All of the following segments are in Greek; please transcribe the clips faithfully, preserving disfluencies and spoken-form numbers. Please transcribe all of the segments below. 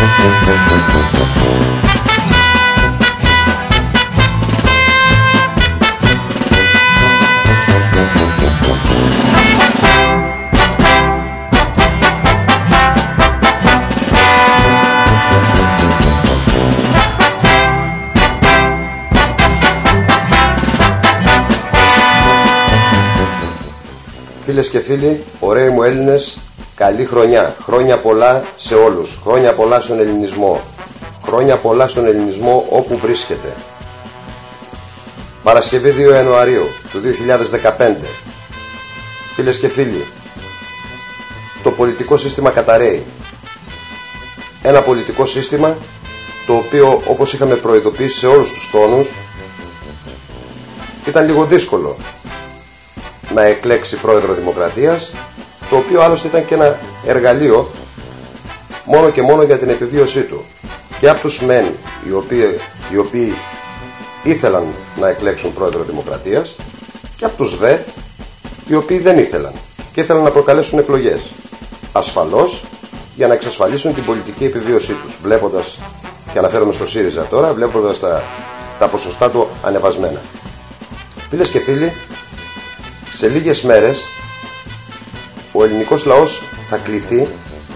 Φίλες και φίλοι, ωραίοι μου Έλληνες, καλή χρονιά. Χρόνια πολλά σε όλους. Χρόνια πολλά στον ελληνισμό. Χρόνια πολλά στον ελληνισμό όπου βρίσκεται. Παρασκευή δύο Ιανουαρίου του δύο χιλιάδες δεκαπέντε. Φίλες και φίλοι, το πολιτικό σύστημα καταρρέει. Ένα πολιτικό σύστημα το οποίο, όπως είχαμε προειδοποιήσει σε όλους τους τόνους, ήταν λίγο δύσκολο να εκλέξει πρόεδρο Δημοκρατίας, το οποίο άλλωστε ήταν και ένα εργαλείο μόνο και μόνο για την επιβίωσή του. Και από τους μεν οι οποίοι, οι οποίοι ήθελαν να εκλέξουν πρόεδρο Δημοκρατίας, και από τους δε οι οποίοι δεν ήθελαν και ήθελαν να προκαλέσουν εκλογές, ασφαλώς για να εξασφαλίσουν την πολιτική επιβίωσή τους, βλέποντας, και αναφέρομαι στο ΣΥΡΙΖΑ τώρα, βλέποντας τα, τα ποσοστά του ανεβασμένα. Φίλες και φίλοι, σε λίγες μέρες ο ελληνικός λαός θα κληθεί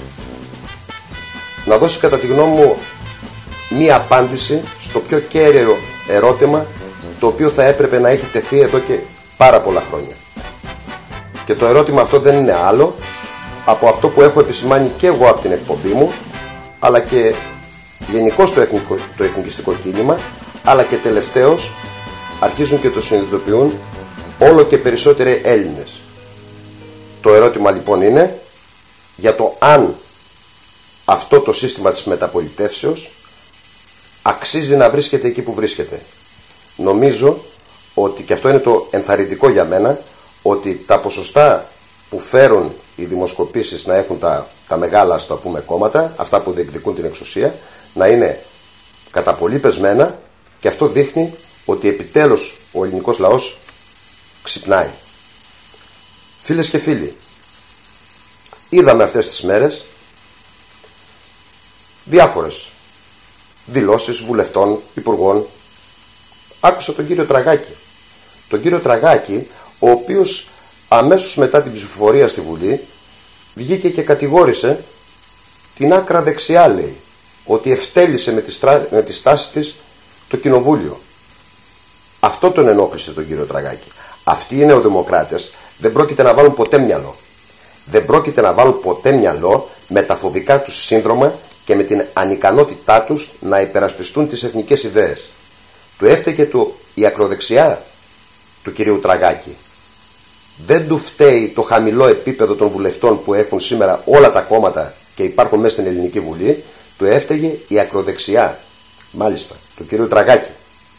να δώσει, κατά τη γνώμη μου, μία απάντηση στο πιο κέριο ερώτημα, το οποίο θα έπρεπε να έχει τεθεί εδώ και πάρα πολλά χρόνια. Και το ερώτημα αυτό δεν είναι άλλο από αυτό που έχω επισημάνει και εγώ από την εκπομπή μου, αλλά και γενικώς το, εθνικό, το εθνικιστικό κίνημα, αλλά και τελευταίως αρχίζουν και το συνειδητοποιούν όλο και περισσότεροι Έλληνες. Το ερώτημα λοιπόν είναι για το αν αυτό το σύστημα της μεταπολιτεύσεως αξίζει να βρίσκεται εκεί που βρίσκεται. Νομίζω ότι, και αυτό είναι το ενθαρρυντικό για μένα, ότι τα ποσοστά που φέρουν οι δημοσκοπήσεις να έχουν τα, τα μεγάλα, ας το πούμε, κόμματα, αυτά που διεκδικούν την εξουσία, να είναι κατά πολύ πεσμένα, και αυτό δείχνει ότι επιτέλους ο ελληνικός λαός ξυπνάει. Φίλες και φίλοι, είδαμε αυτές τις μέρες διάφορες δηλώσεις βουλευτών, υπουργών. Άκουσα τον κύριο Τραγάκη. Τον κύριο Τραγάκη, ο οποίος αμέσως μετά την ψηφοφορία στη Βουλή βγήκε και κατηγόρησε την άκρα δεξιά, λέει, ότι ευτέλισε με τις, με τις τάσεις της το κοινοβούλιο. Αυτό τον ενόχλησε τον κύριο Τραγάκη. Αυτοί οι νεοδημοκράτες δεν πρόκειται να βάλουν ποτέ μυαλό. Δεν πρόκειται να βάλουν ποτέ μυαλό με τα φοβικά τους σύνδρομα και με την ανικανότητά τους να υπερασπιστούν τις εθνικές ιδέες. Του έφταιγε του η ακροδεξιά του κυρίου Τραγάκη. Δεν του φταίει το χαμηλό επίπεδο των βουλευτών που έχουν σήμερα όλα τα κόμματα και υπάρχουν μέσα στην Ελληνική Βουλή. Του έφταιγε η ακροδεξιά, μάλιστα, του κυρίου Τραγάκη.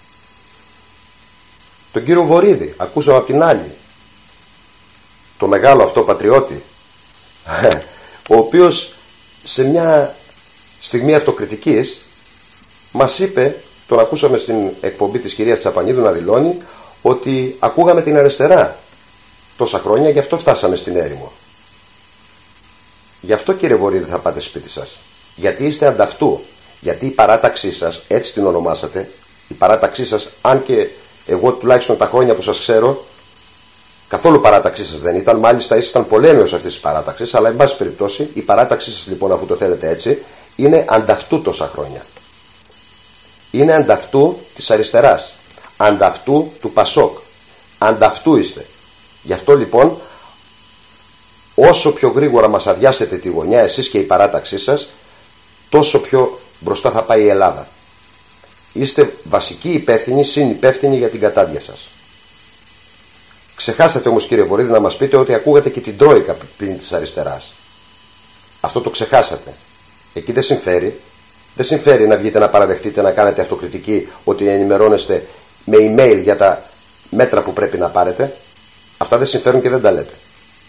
Τον κύριο Βορίδη, ακούσαμε από την άλλη, το μεγάλο αυτό πατριώτη, ο οποίος σε μια στιγμή αυτοκριτικής μας είπε, τον ακούσαμε στην εκπομπή της κυρίας Τσαπανίδου να δηλώνει, ότι ακούγαμε την αριστερά τόσα χρόνια, γι' αυτό φτάσαμε στην έρημο. Γι' αυτό, κύριε Βορίδη, θα πάτε σπίτι σας. Γιατί είστε ανταυτού. Γιατί η παράταξή σας, έτσι την ονομάσατε, η παράταξή σας, αν και εγώ τουλάχιστον τα χρόνια που σας ξέρω, καθόλου παράταξή σας δεν ήταν. Μάλιστα ήσασταν πολέμιος αυτής της παράταξης, αλλά εν πάση περιπτώσει η παράταξή σας, λοιπόν, αφού το θέλετε έτσι, είναι ανταυτού τόσα χρόνια. Είναι ανταυτού της αριστεράς, ανταυτού του Πασόκ, ανταυτού είστε. Γι' αυτό λοιπόν, όσο πιο γρήγορα μας αδειάσετε τη γωνιά εσείς και η παράταξή σας, τόσο πιο μπροστά θα πάει η Ελλάδα. Είστε βασικοί υπεύθυνοι, συνυπεύθυνοι για την κατάδεια σας. Ξεχάσατε όμως, κύριε Βορίδη, να μας πείτε ότι ακούγατε και την Τρόικα πλην της αριστεράς. Αυτό το ξεχάσατε. Εκεί δεν συμφέρει. Δεν συμφέρει να βγείτε να παραδεχτείτε, να κάνετε αυτοκριτική, ότι ενημερώνεστε με email για τα μέτρα που πρέπει να πάρετε. Αυτά δεν συμφέρουν και δεν τα λέτε.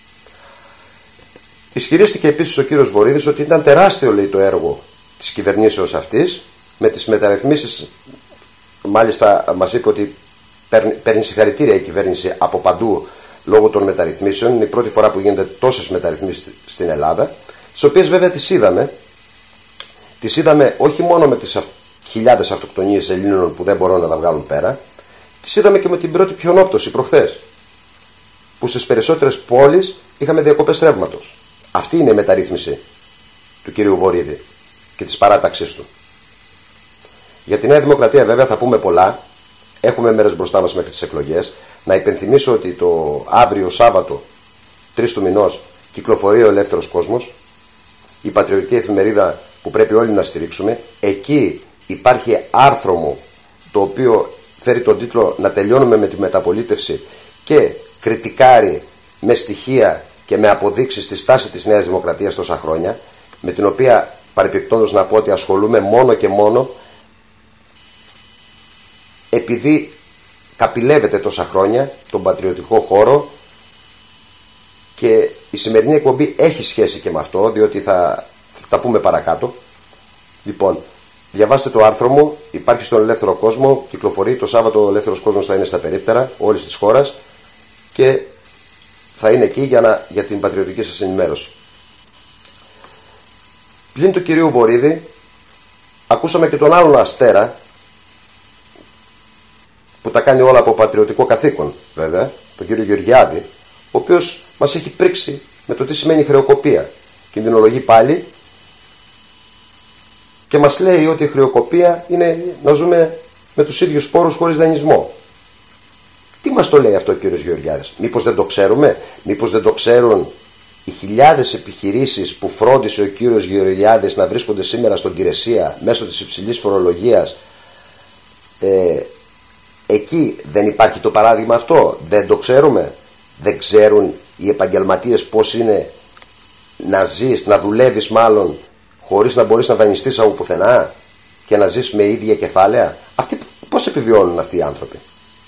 Ισχυρίστηκε επίσης ο κύριος Βορίδης ότι ήταν τεράστιο, λέει, το έργο της κυβερνήσεως αυτής με τις μεταρρυθμίσεις. Μάλιστα μας είπε ότι παίρνει, παίρνει συγχαρητήρια η κυβέρνηση από παντού λόγω των μεταρρυθμίσεων. Είναι η πρώτη φορά που γίνονται τόσες μεταρρυθμίσεις στην Ελλάδα, τις οποίες βέβαια τις είδαμε Τις είδαμε όχι μόνο με τις χιλιάδες αυτοκτονίες Ελλήνων που δεν μπορούν να τα βγάλουν πέρα, τις είδαμε και με την πρώτη πιονόπτωση προχθές, που στις περισσότερες πόλεις είχαμε διακοπές ρεύματος. Αυτή είναι η μεταρρύθμιση του κυρίου Βορίδη και της παράταξής του. Για τη Νέα Δημοκρατία βέβαια θα πούμε πολλά. Έχουμε μέρες μπροστά μας μέχρι τις εκλογές. Να υπενθυμίσω ότι το αύριο Σάββατο, τρεις του μηνός, κυκλοφορεί ο Ελεύθερος Κόσμος, η πατριωτική εφημερίδα που πρέπει όλοι να στηρίξουμε. Εκεί υπάρχει άρθρο μου, το οποίο φέρει τον τίτλο «Να τελειώνουμε με τη μεταπολίτευση» και κριτικάρει με στοιχεία και με αποδείξεις τη στάση της Νέας Δημοκρατίας τόσα χρόνια, με την οποία παρεπιπτόντως να πω ότι ασχολούμαι μόνο και μόνο επειδή καπηλεύεται τόσα χρόνια τον πατριωτικό χώρο, και η σημερινή εκπομπή έχει σχέση και με αυτό, διότι θα, θα τα πούμε παρακάτω. Λοιπόν, διαβάστε το άρθρο μου, υπάρχει στον Ελεύθερο Κόσμο, κυκλοφορεί το Σάββατο. Ο Ελεύθερος Κόσμος θα είναι στα περίπτερα όλης της χώρας και θα είναι εκεί για, να, για την πατριωτική σας ενημέρωση. Πλην του κυρίου Βορίδη, ακούσαμε και τον άλλον αστέρα, που τα κάνει όλα από πατριωτικό καθήκον βέβαια, τον κύριο Γεωργιάδη, ο οποίος μας έχει πρίξει με το τι σημαίνει χρεοκοπία. Κινδυνολογεί πάλι και μας λέει ότι η χρεοκοπία είναι να ζούμε με τους ίδιους πόρους χωρίς δανεισμό. Τι μας το λέει αυτό ο κύριος Γεωργιάδης? Μήπως δεν το ξέρουμε? Μήπως δεν το ξέρουν οι χιλιάδες επιχειρήσεις που φρόντισε ο κύριος Γεωργιάδης να βρίσκονται σήμερα στον Κηρεσία μέσω της υψηλής φορολογίας? Ε, εκεί δεν υπάρχει το παράδειγμα αυτό? Δεν το ξέρουμε? Δεν ξέρουν οι επαγγελματίες πώς είναι να ζεις, να δουλεύεις μάλλον, χωρίς να μπορείς να δανειστείς από πουθενά και να ζεις με ίδια κεφάλαια? Αυτοί πώς επιβιώνουν αυτοί οι άνθρωποι?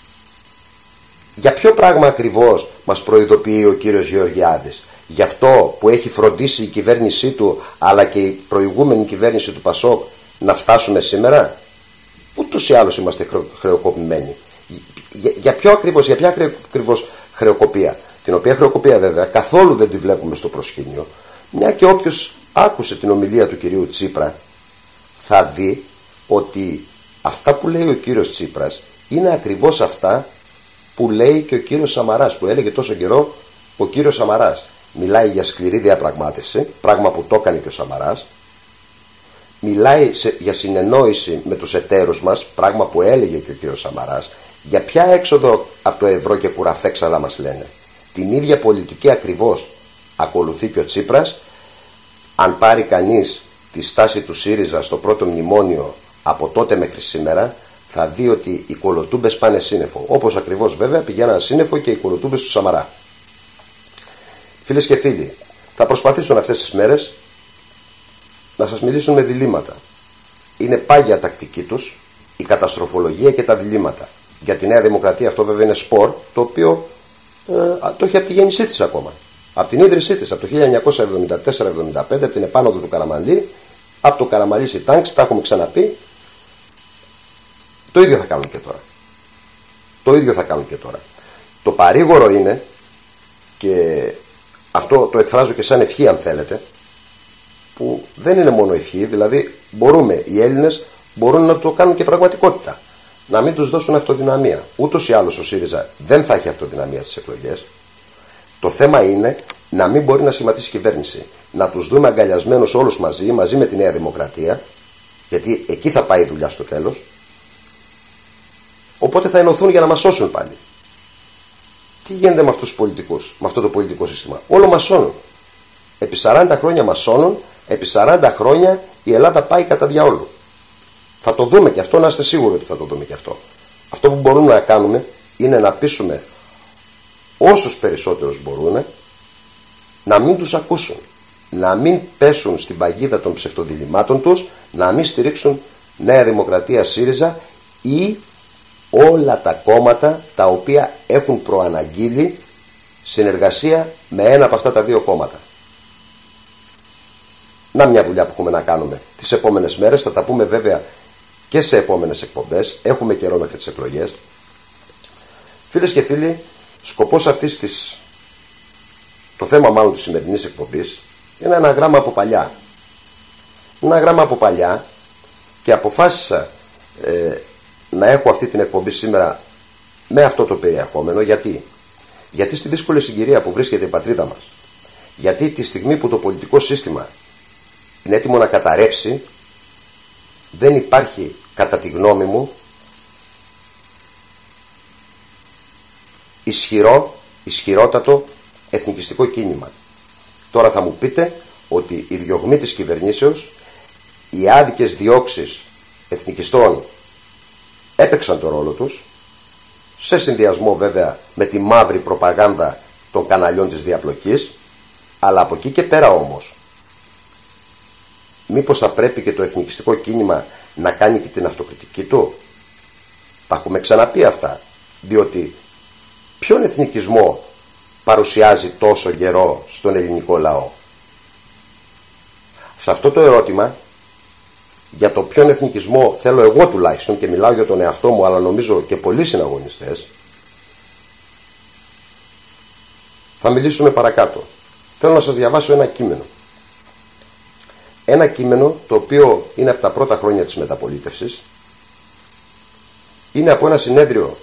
Για ποιο πράγμα ακριβώς μας προειδοποιεί ο κύριος Γεωργιάδης? Γι' αυτό που έχει φροντίσει η κυβέρνησή του αλλά και η προηγούμενη κυβέρνηση του Πασόκ να φτάσουμε σήμερα? Ούτως ή άλλως είμαστε χρεοκοπημένοι. Για, για ποιο ακριβώς, για ποια ακριβώς χρεοκοπία? Την οποία χρεοκοπία βέβαια καθόλου δεν τη βλέπουμε στο προσκήνιο, μια και όποιος άκουσε την ομιλία του κυρίου Τσίπρα θα δει ότι αυτά που λέει ο κύριος Τσίπρας είναι ακριβώς αυτά που λέει και ο κύριος Σαμαράς, που έλεγε τόσο καιρό ο κύριος Σαμαράς. Μιλάει για σκληρή διαπραγμάτευση, πράγμα που το έκανε και ο Σαμαράς. Μιλάει σε, για συνεννόηση με τους εταίρους μας, πράγμα που έλεγε και ο κύριος Σαμαράς. Για ποια έξοδο από το ευρώ και κουραφέξαλα μας λένε? Την ίδια πολιτική ακριβώς ακολουθεί και ο Τσίπρας. Αν πάρει κανείς τη στάση του ΣΥΡΙΖΑ στο πρώτο μνημόνιο από τότε μέχρι σήμερα, θα δει ότι οι κολοτούμπες πάνε σύννεφο. Όπως ακριβώς βέβαια πηγαίναν σύννεφο και οι κολοτούμπες του Σαμαρά. Φίλες και φίλοι, θα προσπαθήσουν αυτές τις μέρες να σας μιλήσουν με διλήμματα. Είναι πάγια τακτική τους η καταστροφολογία και τα διλήμματα. Για τη Νέα Δημοκρατία αυτό βέβαια είναι σπορ, το οποίο ε, το έχει από τη γέννησή της ακόμα. Από την ίδρυσή της, από το χίλια εννιακόσια εβδομήντα τέσσερα εβδομήντα πέντε, από την επάνωδο του Καραμανλή, από το Καραμανλή Τάγκς, τα έχουμε ξαναπεί. Το ίδιο θα κάνουν και τώρα. Το ίδιο θα κάνουν και τώρα. Το παρήγορο είναι, και αυτό το εκφράζω και σαν ευχή αν θέλετε, που δεν είναι μόνο ευχή, δηλαδή μπορούμε, οι Έλληνες μπορούν να το κάνουν και πραγματικότητα. Να μην τους δώσουν αυτοδυναμία. Ούτως ή άλλως ο ΣΥΡΙΖΑ δεν θα έχει αυτοδυναμία στις εκλογές. Το θέμα είναι να μην μπορεί να σχηματίσει κυβέρνηση. Να τους δούμε αγκαλιασμένους όλους μαζί, μαζί με τη Νέα Δημοκρατία, γιατί εκεί θα πάει η δουλειά στο τέλος. Οπότε θα ενωθούν για να μας σώσουν πάλι. Τι γίνεται με αυτούς τους πολιτικούς, με αυτό το πολιτικό σύστημα? Όλο μας σώνουν. Επί σαράντα χρόνια μας σώνουν, επί σαράντα χρόνια η Ελλάδα πάει κατά διαόλου. Θα το δούμε και αυτό, να είστε σίγουροι ότι θα το δούμε και αυτό. Αυτό που μπορούμε να κάνουμε είναι να πείσουμε όσους περισσότερους μπορούμε να μην τους ακούσουν, να μην πέσουν στην παγίδα των ψευτοδιλημάτων τους, να μην στηρίξουν Νέα Δημοκρατία, ΣΥΡΙΖΑ ή όλα τα κόμματα τα οποία έχουν προαναγγείλει συνεργασία με ένα από αυτά τα δύο κόμματα. Να μια δουλειά που έχουμε να κάνουμε τις επόμενες μέρες, θα τα πούμε βέβαια και σε επόμενες εκπομπές, έχουμε καιρό μέχρι τις εκλογές. Φίλες και φίλοι, σκοπός αυτής της, το θέμα μάλλον της σημερινής εκπομπής, είναι ένα γράμμα από παλιά. ένα γράμμα από παλιά και αποφάσισα ε, να έχω αυτή την εκπομπή σήμερα με αυτό το περιεχόμενο. Γιατί? Γιατί στη δύσκολη συγκυρία που βρίσκεται η πατρίδα μας, γιατί τη στιγμή που το πολιτικό σύστημα είναι έτοιμο να καταρρεύσει, δεν υπάρχει, κατά τη γνώμη μου, ισχυρό, ισχυρότατο εθνικιστικό κίνημα. Τώρα θα μου πείτε ότι οι διωγμοί της κυβερνήσεως, οι άδικες διώξεις εθνικιστών έπαιξαν το ρόλο τους, σε συνδυασμό βέβαια με τη μαύρη προπαγάνδα των καναλιών της διαπλοκής, αλλά από εκεί και πέρα όμως, μήπως θα πρέπει και το εθνικιστικό κίνημα να κάνει και την αυτοκριτική του? Τα έχουμε ξαναπεί αυτά, διότι ποιον εθνικισμό παρουσιάζει τόσο καιρό στον ελληνικό λαό? Σε αυτό το ερώτημα, για το ποιον εθνικισμό θέλω εγώ τουλάχιστον, και μιλάω για τον εαυτό μου αλλά νομίζω και πολλοί συναγωνιστές, θα μιλήσουμε παρακάτω. Θέλω να σας διαβάσω ένα κείμενο. Ένα κείμενο το οποίο είναι από τα πρώτα χρόνια της μεταπολίτευσης. Είναι από ένα συνέδριο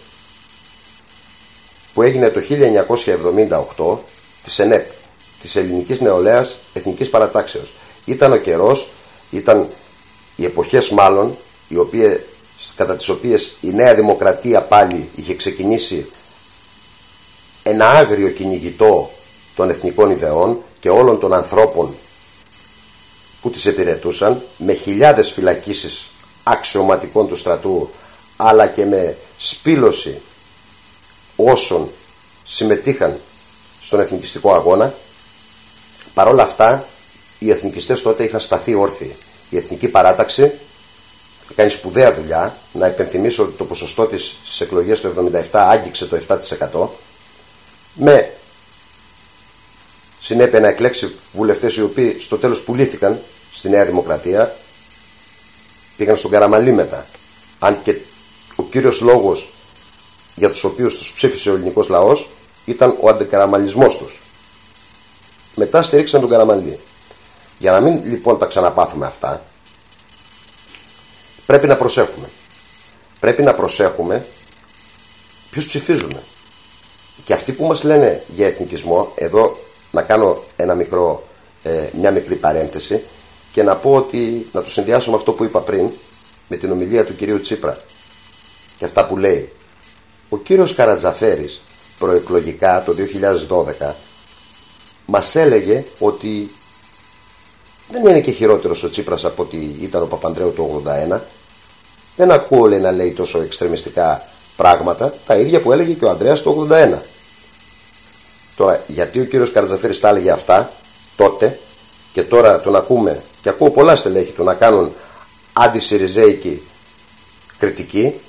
που έγινε το χίλια εννιακόσια εβδομήντα οκτώ της ΕΝΕΠ, της Ελληνικής Νεολαίας Εθνικής Παρατάξεως. Ήταν ο καιρός, ήταν οι εποχές μάλλον, οι οποίες, κατά τις οποίες η Νέα Δημοκρατία πάλι είχε ξεκινήσει ένα άγριο κυνηγητό των εθνικών ιδεών και όλων των ανθρώπων που τις υπηρετούσαν, με χιλιάδες φυλακίσεις αξιωματικών του στρατού, αλλά και με σπήλωση όσων συμμετείχαν στον εθνικιστικό αγώνα. Παρ' όλα αυτά, οι εθνικιστές τότε είχαν σταθεί όρθιοι. Η Εθνική Παράταξη κάνει σπουδαία δουλειά. Να υπενθυμίσω ότι το ποσοστό της στις εκλογές του εβδομήντα επτά άγγιξε το επτά τοις εκατό, με συνέπεια να εκλέξει βουλευτές οι οποίοι στο τέλος πουλήθηκαν στη Νέα Δημοκρατία, πήγαν στον Καραμανλή μετά. Αν και ο κύριος λόγος για τους οποίους τους ψήφισε ο ελληνικός λαός ήταν ο αντικαραμαλισμός τους. Μετά στηρίξαν τον Καραμανλή. Για να μην λοιπόν τα ξαναπάθουμε αυτά, πρέπει να προσέχουμε. Πρέπει να προσέχουμε ποιους ψηφίζουμε. Και αυτοί που μας λένε για εθνικισμό, εδώ να κάνω ένα μικρό, ε, μια μικρή παρένθεση και να πω ότι, να το συνδυάσω με αυτό που είπα πριν, με την ομιλία του κυρίου Τσίπρα και αυτά που λέει. Ο κύριος Καρατζαφέρης προεκλογικά το δύο χιλιάδες δώδεκα μας έλεγε ότι δεν είναι και χειρότερος ο Τσίπρας από ότι ήταν ο Παπανδρέου το ογδόντα ένα. Δεν ακούω, λέει, να λέει τόσο εξτρεμιστικά πράγματα, τα ίδια που έλεγε και ο Ανδρέας το ογδόντα ένα. Τώρα, γιατί ο κύριος Καρατζαφέρης τα έλεγε αυτά τότε και τώρα τον ακούμε, και ακούω πολλά στελέχη του να κάνουν αντισυριζέικη κριτική,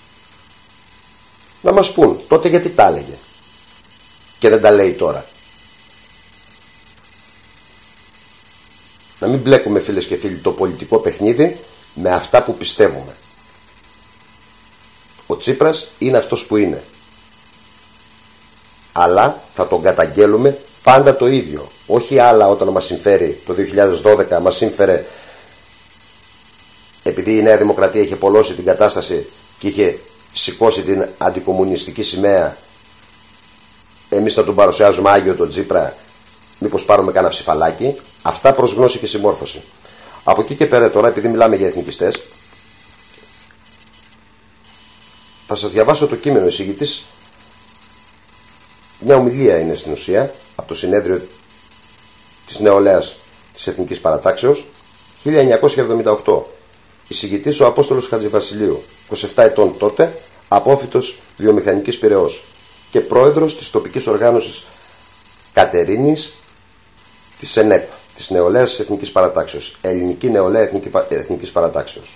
να μας πούν τότε γιατί τα έλεγε και δεν τα λέει τώρα. Να μην μπλέκουμε, φίλες και φίλοι, το πολιτικό παιχνίδι με αυτά που πιστεύουμε. Ο Τσίπρας είναι αυτός που είναι, αλλά θα τον καταγγέλουμε πάντα το ίδιο. Όχι άλλα όταν μας συμφέρει. Το δύο χιλιάδες δώδεκα μας σύμφερε επειδή η Νέα Δημοκρατία είχε πολλώσει την κατάσταση και είχε σηκώσει την αντικομμουνιστική σημαία. Εμείς θα τον παρουσιάζουμε άγιο τον Τσίπρα, μήπως πάρουμε κάνα ψηφαλάκι. Αυτά προς γνώση και συμμόρφωση. Από εκεί και πέρα τώρα, επειδή μιλάμε για εθνικιστές, θα σας διαβάσω το κείμενο. Ο εισηγητής, μια ομιλία είναι στην ουσία, από το συνέδριο της Νεολαίας της Εθνικής Παρατάξεως, χίλια εννιακόσια εβδομήντα οκτώ. Εισηγητής ο Απόστολος Χατζηβασιλείου, είκοσι επτά ετών τότε, απόφοιτος βιομηχανικής Πειραιώς και πρόεδρος της τοπικής οργάνωσης Κατερίνης της ΕΝΕΠ, της Νεολαίας της Εθνικής Παρατάξεως, Ελληνική Νεολαία Εθνική, Εθνικής Παρατάξεως.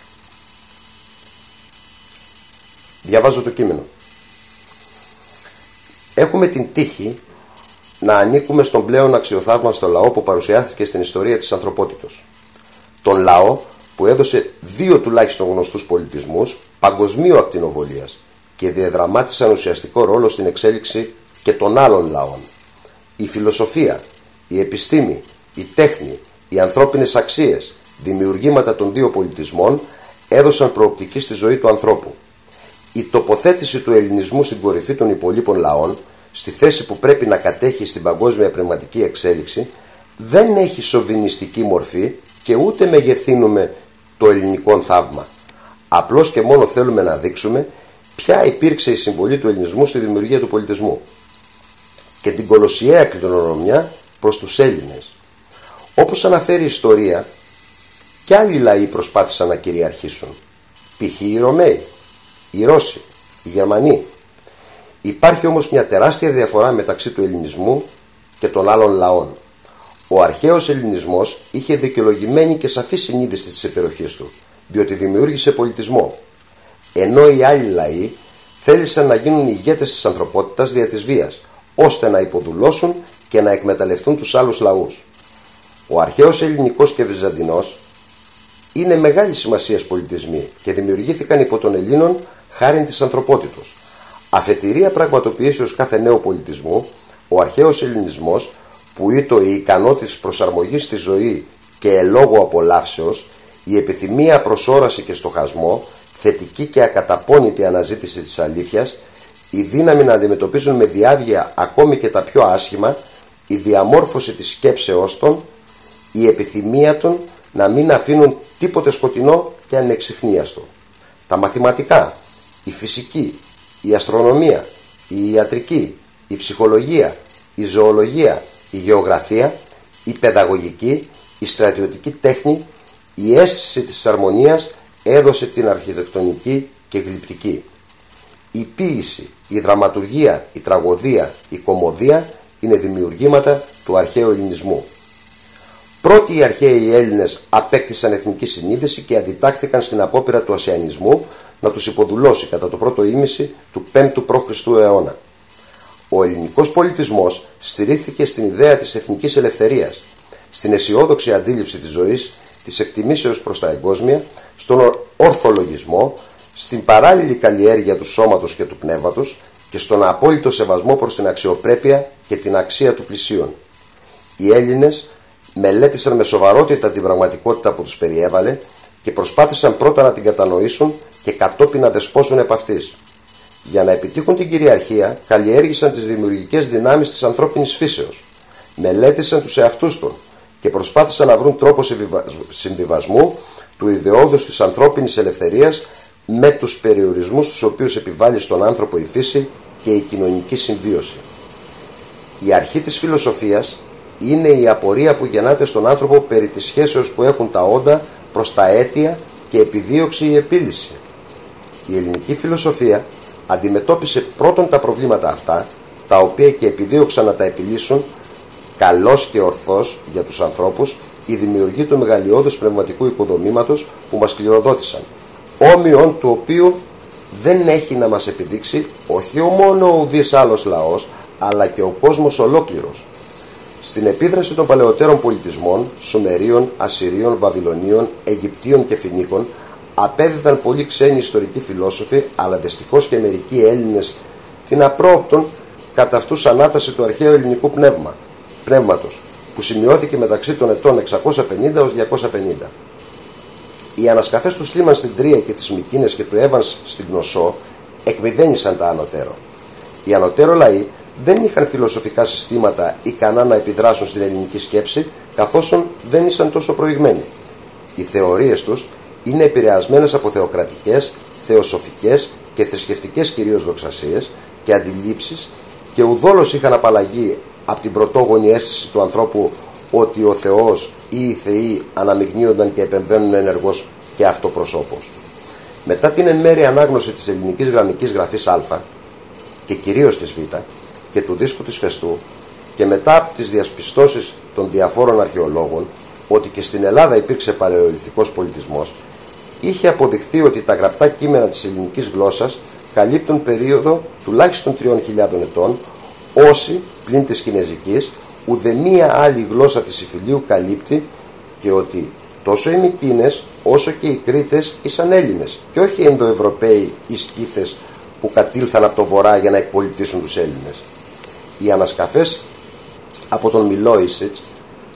Διαβάζω το κείμενο. Έχουμε την τύχη να ανήκουμε στον πλέον αξιοθαύμαστο λαό που παρουσιάστηκε στην ιστορία της ανθρωπότητος. Τον λαό που έδωσε δύο τουλάχιστον γνωστούς πολιτισμούς παγκοσμίου ακτινοβολίας και διαδραμάτισαν ουσιαστικό ρόλο στην εξέλιξη και των άλλων λαών. Η φιλοσοφία, η επιστήμη, η τέχνη, οι ανθρώπινες αξίες δημιουργήματα των δύο πολιτισμών έδωσαν προοπτική στη ζωή του ανθρώπου. Η τοποθέτηση του ελληνισμού στην κορυφή των υπολείπων λαών, στη θέση που πρέπει να κατέχει στην παγκόσμια πνευματική εξέλιξη, δεν έχει σοβινιστική μορφή και ούτε μεγεθύνουμε το ελληνικό θαύμα. Απλώς και μόνο θέλουμε να δείξουμε ποια υπήρξε η συμβολή του ελληνισμού στη δημιουργία του πολιτισμού και την κολοσιαία κληρονομιά προς τους Έλληνες. Όπως αναφέρει η ιστορία, και άλλοι λαοί προσπάθησαν να κυριαρχήσουν, π.χ. οι Ρωμαίοι, οι Ρώσοι, οι Γερμανοί. Υπάρχει όμως μια τεράστια διαφορά μεταξύ του ελληνισμού και των άλλων λαών. Ο αρχαίος ελληνισμός είχε δικαιολογημένη και σαφή συνείδηση της υπεροχής του, διότι δημιούργησε πολιτισμό, ενώ οι άλλοι λαοί θέλησαν να γίνουν ηγέτες της ανθρωπότητας δια της βίας, ώστε να υποδουλώσουν και να εκμεταλλευτούν τους άλλους λαούς. Ο αρχαίος ελληνικός και βυζαντινός είναι μεγάλη σημασίας πολιτισμοί και δημιουργήθηκαν υπό των Ελλήνων χάριν της ανθρωπότητος. Αφετηρία πραγματοποιήσεως κάθε νέου πολιτισμού, ο αρχαίος ελληνισμός, που ήτο η ικανότητα της προσαρμογής στη ζωή και ελόγω απολαύσεως, η επιθυμία προς όραση και στοχασμό, θετική και ακαταπώνητη αναζήτηση της αλήθειας, η δύναμη να αντιμετωπίζουν με διάβγεια ακόμη και τα πιο άσχημα, η διαμόρφωση της σκέψεώς των, η επιθυμία των να μην αφήνουν τίποτε σκοτεινό και ανεξιχνίαστο. Τα μαθηματικά, η φυσική, η αστρονομία, η ιατρική, η ψυχολογία, η ζωολογία, η γεωγραφία, η παιδαγωγική, η στρατιωτική τέχνη, η αίσθηση της αρμονίας έδωσε την αρχιτεκτονική και γλυπτική. Η ποίηση, η δραματουργία, η τραγωδία, η κωμωδία είναι δημιουργήματα του αρχαίου ελληνισμού. Πρώτοι οι αρχαίοι Έλληνες απέκτησαν εθνική συνείδηση και αντιτάχθηκαν στην απόπειρα του ασιανισμού να τους υποδουλώσει κατά το πρώτο ήμιση του πέμπτου π.Χ. αιώνα. Ο ελληνικός πολιτισμός στηρίχθηκε στην ιδέα της εθνικής ελευθερίας, στην αισιόδοξη αντίληψη της ζωής, της εκτιμήσεως προς τα εγκόσμια, στον ορθολογισμό, στην παράλληλη καλλιέργεια του σώματος και του πνεύματος και στον απόλυτο σεβασμό προς την αξιοπρέπεια και την αξία του πλησίον. Οι Έλληνες μελέτησαν με σοβαρότητα την πραγματικότητα που τους περιέβαλε και προσπάθησαν πρώτα να την κατανοήσουν και κατόπιν να δεσπόσουν επ' αυτής. Για να επιτύχουν την κυριαρχία, καλλιέργησαν τις δημιουργικές δυνάμεις της ανθρώπινης φύσεως, μελέτησαν τους εαυτούς των και προσπάθησαν να βρουν τρόπο συμβιβασμού του ιδεώδους της ανθρώπινης ελευθερίας με τους περιορισμούς τους οποίους επιβάλλει στον άνθρωπο η φύση και η κοινωνική συμβίωση. Η αρχή της φιλοσοφίας είναι η απορία που γεννάται στον άνθρωπο περί της σχέσεως που έχουν τα όντα προς τα αίτια και επιδίωξη ή επίλυση. Η ελληνική φιλοσοφία αντιμετώπισε πρώτον τα προβλήματα αυτά, τα οποία και επιδίωξαν να τα επιλύσουν καλώς και ορθώς για τους ανθρώπους οι δημιουργοί του μεγαλειώδους πνευματικού οικοδομήματος που μας κληροδότησαν, όμοιον του οποίου δεν έχει να μας επιδείξει όχι μόνο ο ουδής άλλος λαός, αλλά και ο κόσμος ολόκληρος. Στην επίδραση των παλαιότερων πολιτισμών, Σουμερίων, Ασσυρίων, Βαβυλωνίων, Αιγυπτίων και Φινίκων, απέδιδαν πολλοί ξένοι ιστορικοί φιλόσοφοι, αλλά δυστυχώς και μερικοί Έλληνες την απρόοπτον κατά αυτούς ανάταση του αρχαίου ελληνικού πνεύμα, πνεύματος, που σημειώθηκε μεταξύ των ετών εξακόσια πενήντα έως διακόσια πενήντα. Οι ανασκαφές του Σλίμαν στην Τρία και της Μυκίνες και του Εύανς στην Κνωσσό εκμηδένισαν τα ανωτέρω. Οι ανωτέρω λαοί δεν είχαν φιλοσοφικά συστήματα ικανά να επιδράσουν στην ελληνική σκέψη, καθώς δεν ήσαν τόσο προηγμένοι. Οι θεωρίες τους είναι επηρεασμένες από θεοκρατικές, θεοσοφικές και θρησκευτικές κυρίως δοξασίες και αντιλήψεις και ουδόλως είχαν απαλλαγεί από την πρωτόγονη αίσθηση του ανθρώπου ότι ο Θεός ή οι θεοί αναμειγνύονταν και επεμβαίνουν ενεργώς και αυτοπροσώπως. Μετά την εν μέρει ανάγνωση της ελληνικής γραμμικής γραφής Α και κυρίως της Β και του δίσκου της Φεστού και μετά από τις διασπιστώσεις των διαφόρων αρχαιολόγων ότι και στην Ελλάδα υπήρξε παλαιολιθικός πολιτισμός, είχε αποδειχθεί ότι τα γραπτά κείμενα της ελληνικής γλώσσας καλύπτουν περίοδο τουλάχιστον τριών χιλιάδων ετών, όσοι πλην της κινεζικής ουδεμία άλλη γλώσσα της Ιφιλίου καλύπτει, και ότι τόσο οι Μυκίνες όσο και οι Κρήτες ήσαν Έλληνες και όχι Ενδοευρωπαίοι ή Σκύθες που κατήλθαν από το βορρά για να εκπολιτήσουν τους Έλληνες. Οι ανασκαφές από τον Μιλόησιτς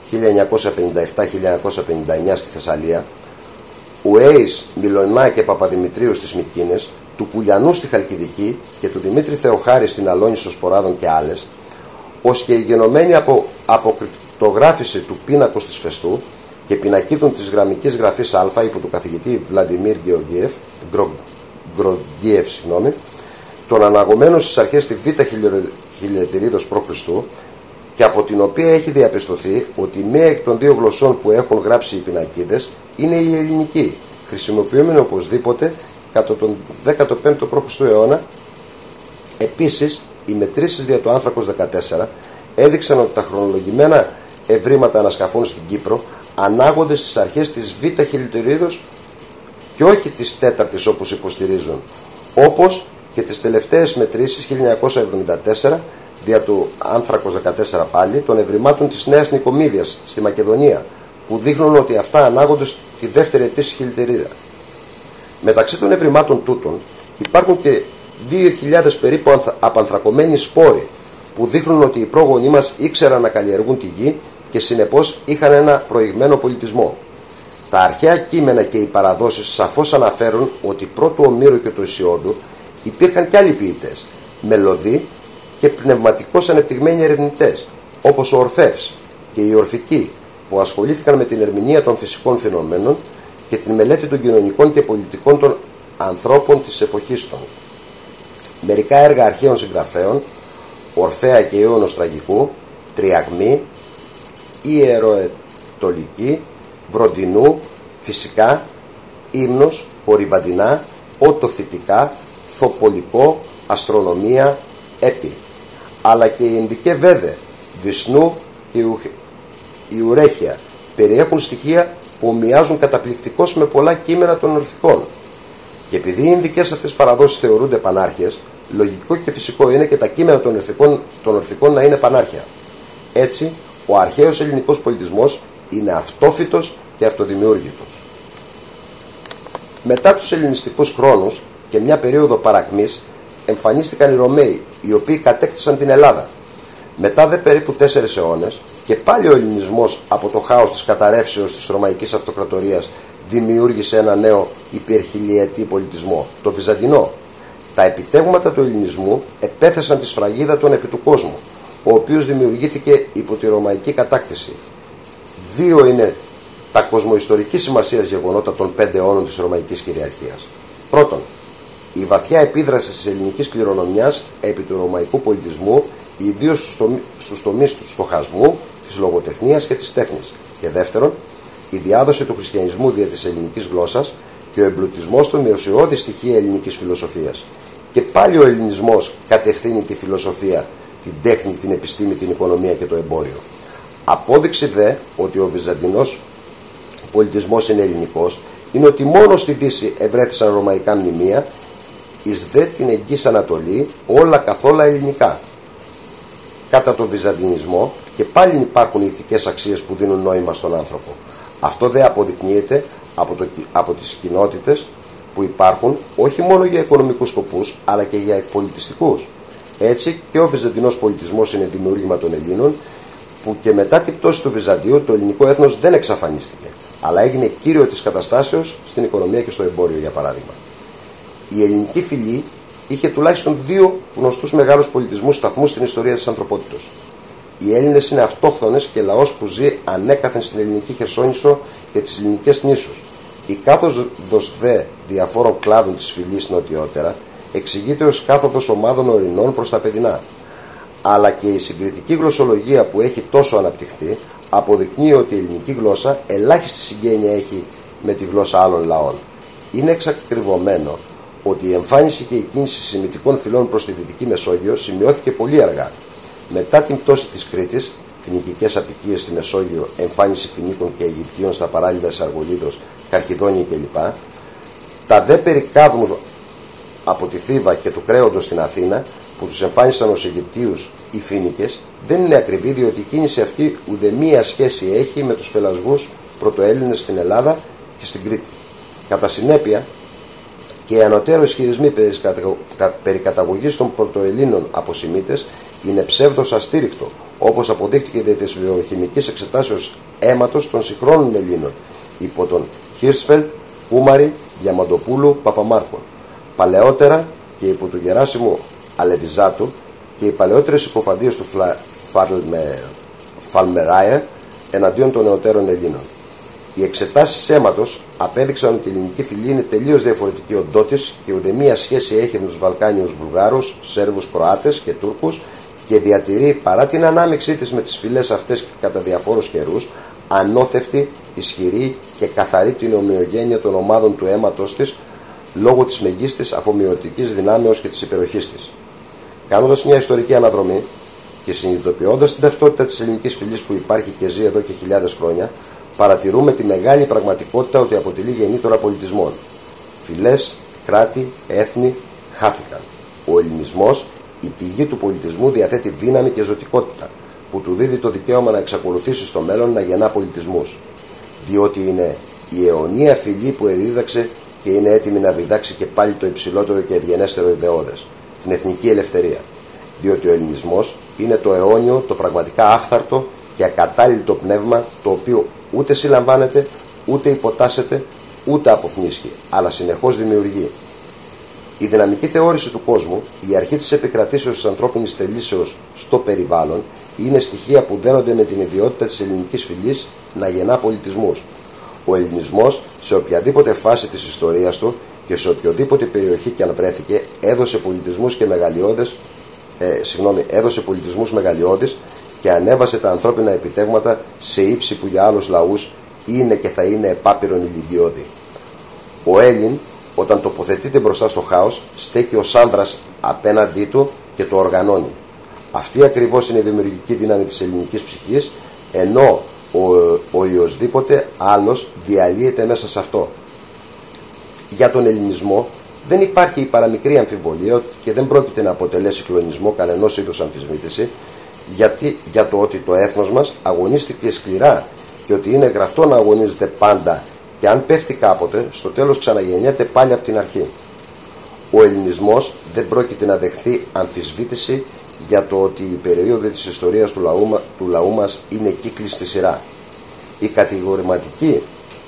χίλια εννιακόσια πενήντα επτά με χίλια εννιακόσια πενήντα εννιά στη Θεσσαλία, ο Έης Μιλωνά και Παπαδημητρίου στις Μυκίνες, του Πουλιανού στη Χαλκιδική και του Δημήτρη Θεοχάρη στην Αλόνησο Σποράδων και άλλες, ως και η γενομένη από αποκρυπτογράφηση του πίνακος της Φεστού και πινακίδων της γραμμικής γραφής Α υπό του καθηγητή Βλαντιμίρ Γκεωργίεφ, Γκροντγίεφ, συγγνώμη, των αναγωμένων στις αρχές τη Β χιλιετηρίδος π.Χ. και από την οποία έχει διαπιστωθεί ότι μία εκ των δύο γλωσσών που έχουν γράψει οι πινακίδες είναι η ελληνική, χρησιμοποιούμενη οπωσδήποτε κατά τον δέκατο πέμπτο π.Χ. αιώνα. Επίσης, οι μετρήσεις δια του άνθρακος δεκατέσσερα έδειξαν ότι τα χρονολογημένα ευρήματα ανασκαφών στην Κύπρο ανάγονται στις αρχές της Β χιλιετηρίδος και όχι της τέταρτης όπως υποστηρίζουν, όπως και τις τελευταίες μετρήσεις χίλια εννιακόσια εβδομήντα τέσσερα δια του άνθρακος δεκατέσσερα πάλι των ευρημάτων της Νέας Νικομίδιας στη Μακεδονία, που δείχνουν ότι αυτά ανάγονται στη δεύτερη επίσης χιλιετηρίδα. Μεταξύ των ευρημάτων τούτων υπάρχουν και δύο χιλιάδες περίπου απανθρακωμένοι σπόροι που δείχνουν ότι οι πρόγονοί μας ήξεραν να καλλιεργούν τη γη και συνεπώς είχαν ένα προηγμένο πολιτισμό. Τα αρχαία κείμενα και οι παραδόσεις σαφώς αναφέρουν ότι πρώτου Ομήρου και του Ησιώδου υπήρχαν κι άλλοι ποιητές, μελωδοί και πνευματικώς ανεπτυγμένοι ερευνητές, όπως ο Ορφεύς και οι Ορφικοί, που ασχολήθηκαν με την ερμηνεία των φυσικών φαινομένων και την μελέτη των κοινωνικών και πολιτικών των ανθρώπων της εποχής των. Μερικά έργα αρχαίων συγγραφέων, Ορφέα και Ιόνος Τραγικού, Τριαγμή, Ιεροετολική, Βροντινού, Φυσικά, Ύμνος, Κορυβαντινά, Οτοθητικά, Θοπολικό, Αστρονομία, Έπι, αλλά και η Ινδικέ Βέδε, Βυσνού και η Ουρέχεια περιέχουν στοιχεία που ομοιάζουν καταπληκτικώς με πολλά κείμενα των Ορφικών. Και επειδή οι Ινδικές αυτές παραδόσεις θεωρούνται πανάρχες, λογικό και φυσικό είναι και τα κείμενα των Ορφικών, των Ορφικών να είναι πανάρχια. Έτσι, ο αρχαίος ελληνικός πολιτισμός είναι αυτόφυτος και αυτοδημιούργητος. Μετά τους ελληνιστικούς χρόνους και μια περίοδο παρακμής, εμφανίστηκαν οι Ρωμαίοι, οι οποίοι κατέκτησαν την Ελλάδα. Μετά δε περίπου τέσσερις αιώνες, και πάλι ο ελληνισμός από το χάος της καταρρεύσεως της Ρωμαϊκής Αυτοκρατορίας δημιούργησε ένα νέο υπερχιλιετή πολιτισμό, το Βυζαντινό. Τα επιτεύγματα του ελληνισμού επέθεσαν τη σφραγίδα των επί του κόσμου, ο οποίος δημιουργήθηκε υπό τη Ρωμαϊκή κατάκτηση. Δύο είναι τα κοσμοϊστορικής σημασίας γεγονότα των πέντε αιώνων της Ρωμαϊκής κυριαρχίας. Πρώτον, η βαθιά επίδραση της ελληνικής κληρονομιάς επί του ρωμαϊκού πολιτισμού, ιδίως στους τομείς του στοχασμού, της λογοτεχνίας και της τέχνης. Και δεύτερον, η διάδοση του χριστιανισμού δια της ελληνικής γλώσσας και ο εμπλουτισμός του με ουσιώδη στοιχεία ελληνικής φιλοσοφίας. Και πάλι ο ελληνισμός κατευθύνει τη φιλοσοφία, την τέχνη, την επιστήμη, την οικονομία και το εμπόριο. Απόδειξη δε ότι ο βυζαντινός πολιτισμός είναι ελληνικός είναι ότι μόνο στη Δύση ευρέθησαν ρωμαϊκά μνημεία, εις δε την Εγγύς Ανατολή όλα καθόλου ελληνικά. Κατά τον βυζαντινισμό και πάλι υπάρχουν ηθικές αξίες που δίνουν νόημα στον άνθρωπο. Αυτό δε αποδεικνύεται από, το, από τις κοινότητες που υπάρχουν όχι μόνο για οικονομικούς σκοπούς αλλά και για εκπολιτιστικούς. Έτσι και ο βυζαντινός πολιτισμός είναι δημιούργημα των Ελλήνων, που και μετά την πτώση του Βυζαντίου το ελληνικό έθνος δεν εξαφανίστηκε, αλλά έγινε κύριο της καταστάσεως στην οικονομία και στο εμπόριο, για παράδειγμα. Η ελληνική φυλή είχε τουλάχιστον δύο γνωστούς μεγάλους πολιτισμούς σταθμούς στην ιστορία της ανθρωπότητος. Οι Έλληνες είναι αυτόχθονες και λαός που ζει ανέκαθεν στην ελληνική Χερσόνησο και τις ελληνικές νήσους. Η κάθοδος δε διαφόρων κλάδων της φυλής νοτιότερα εξηγείται ως κάθοδος ομάδων ορεινών προς τα παιδινά. Αλλά και η συγκριτική γλωσσολογία που έχει τόσο αναπτυχθεί αποδεικνύει ότι η ελληνική γλώσσα ελάχιστη συγγένεια έχει με τη γλώσσα άλλων λαών. Είναι εξακριβωμένο ότι η εμφάνιση και η κίνηση σημιτικών φυλών προς τη Δυτική Μεσόγειο σημειώθηκε πολύ αργά. Μετά την πτώση της Κρήτης, φοινικικές αποικίες στη Μεσόγειο, εμφάνιση Φινίκων και Αιγυπτίων στα παράλια της Αργολίδος, Καρχιδόνια κλπ. Τα δε περικάδμου από τη Θήβα και του Κρέοντος στην Αθήνα, που τους εμφάνισαν ως Αιγυπτίους οι Φοίνικες, δεν είναι ακριβή, διότι η κίνηση αυτή ουδεμία σχέση έχει με τους πελασγούς πρωτοέλληνες στην Ελλάδα και στην Κρήτη. Κατά συνέπεια, και οι ανωτέρω ισχυρισμοί περί καταγωγής των πρωτοελλήνων από Σημίτες είναι ψεύδος αστήρικτο, όπως αποδείχτηκε δια της βιοχημικής εξετάσεως αίματος των συγχρόνων Ελλήνων, υπό τον Χίρσφελτ, Κούμαρη, Διαμαντοπούλου, Παπαμάρκων. Παλαιότερα και υπό του Γεράσιμου Αλεβιζάτου και οι παλαιότερες συκοφαντίες του Φλα... Φαλμε... Φαλμεράιερ εναντίον των νεωτέρων Ελλήνων. Οι εξετάσεις αίματος απέδειξαν ότι η ελληνική φυλή είναι τελείως διαφορετική οντότης και ουδέμια σχέση έχει με τους Βαλκάνιους Βουλγάρους, Σέρβους, Κροάτες και Τούρκους και διατηρεί παρά την ανάμειξή της με τις φυλές αυτές κατά διαφόρους καιρούς ανώθευτη, ισχυρή και καθαρή την ομοιογένεια των ομάδων του αίματος της λόγω της μεγίστης αφομοιωτικής δυνάμεως και της υπεροχής της. Κάνοντας μια ιστορική αναδρομή και συνειδητοποιώντας την ταυτότητα της ελληνικής φυλής που υπάρχει και ζει εδώ και χιλιάδες χρόνια, παρατηρούμε τη μεγάλη πραγματικότητα ότι αποτελεί γεννήτωρα πολιτισμών. Φυλές, κράτη, έθνη χάθηκαν. Ο ελληνισμός, η πηγή του πολιτισμού, διαθέτει δύναμη και ζωτικότητα, που του δίδει το δικαίωμα να εξακολουθήσει στο μέλλον να γεννά πολιτισμούς. Διότι είναι η αιωνία φυλή που εδίδαξε και είναι έτοιμη να διδάξει και πάλι το υψηλότερο και ευγενέστερο ιδεώδες, την εθνική ελευθερία. Διότι ο ελληνισμός είναι το αιώνιο, το πραγματικά άφθαρτο και ακατάλληλο πνεύμα, το οποίο ούτε συλλαμβάνεται, ούτε υποτάσσεται, ούτε αποθνίσχει, αλλά συνεχώς δημιουργεί. Η δυναμική θεώρηση του κόσμου, η αρχή της επικρατήσεως της ανθρώπινης θελήσεως στο περιβάλλον, είναι στοιχεία που δένονται με την ιδιότητα της ελληνικής φυλής να γεννά πολιτισμούς. Ο ελληνισμός, σε οποιαδήποτε φάση της ιστορίας του και σε οποιοδήποτε περιοχή και αν βρέθηκε, έδωσε πολιτισμούς και μεγαλειώδες, ε, συγγνώμη, έδωσε πολιτισμούς μεγαλειώδεις και ανέβασε τα ανθρώπινα επιτεύγματα σε ύψη που για άλλους λαούς είναι και θα είναι επάπειρον ηλικιώδη. Ο Έλλην, όταν τοποθετείται μπροστά στο χάος, στέκει ως άνδρας απέναντί του και το οργανώνει. Αυτή ακριβώς είναι η δημιουργική δύναμη της ελληνικής ψυχής, ενώ ο, ο ιοσδήποτε άλλος διαλύεται μέσα σε αυτό. Για τον ελληνισμό δεν υπάρχει η παραμικρή αμφιβολία και δεν πρόκειται να αποτελέσει κλονισμό κανενός είδους αμφισβήτηση, γιατί, για το ότι το έθνος μας αγωνίστηκε σκληρά και ότι είναι γραφτό να αγωνίζεται πάντα και αν πέφτει κάποτε, στο τέλος ξαναγεννιέται πάλι από την αρχή. Ο ελληνισμός δεν πρόκειται να δεχθεί αμφισβήτηση για το ότι η περίοδο της ιστορίας του λαού, του λαού μας είναι κύκλη στη σειρά. Η κατηγορηματική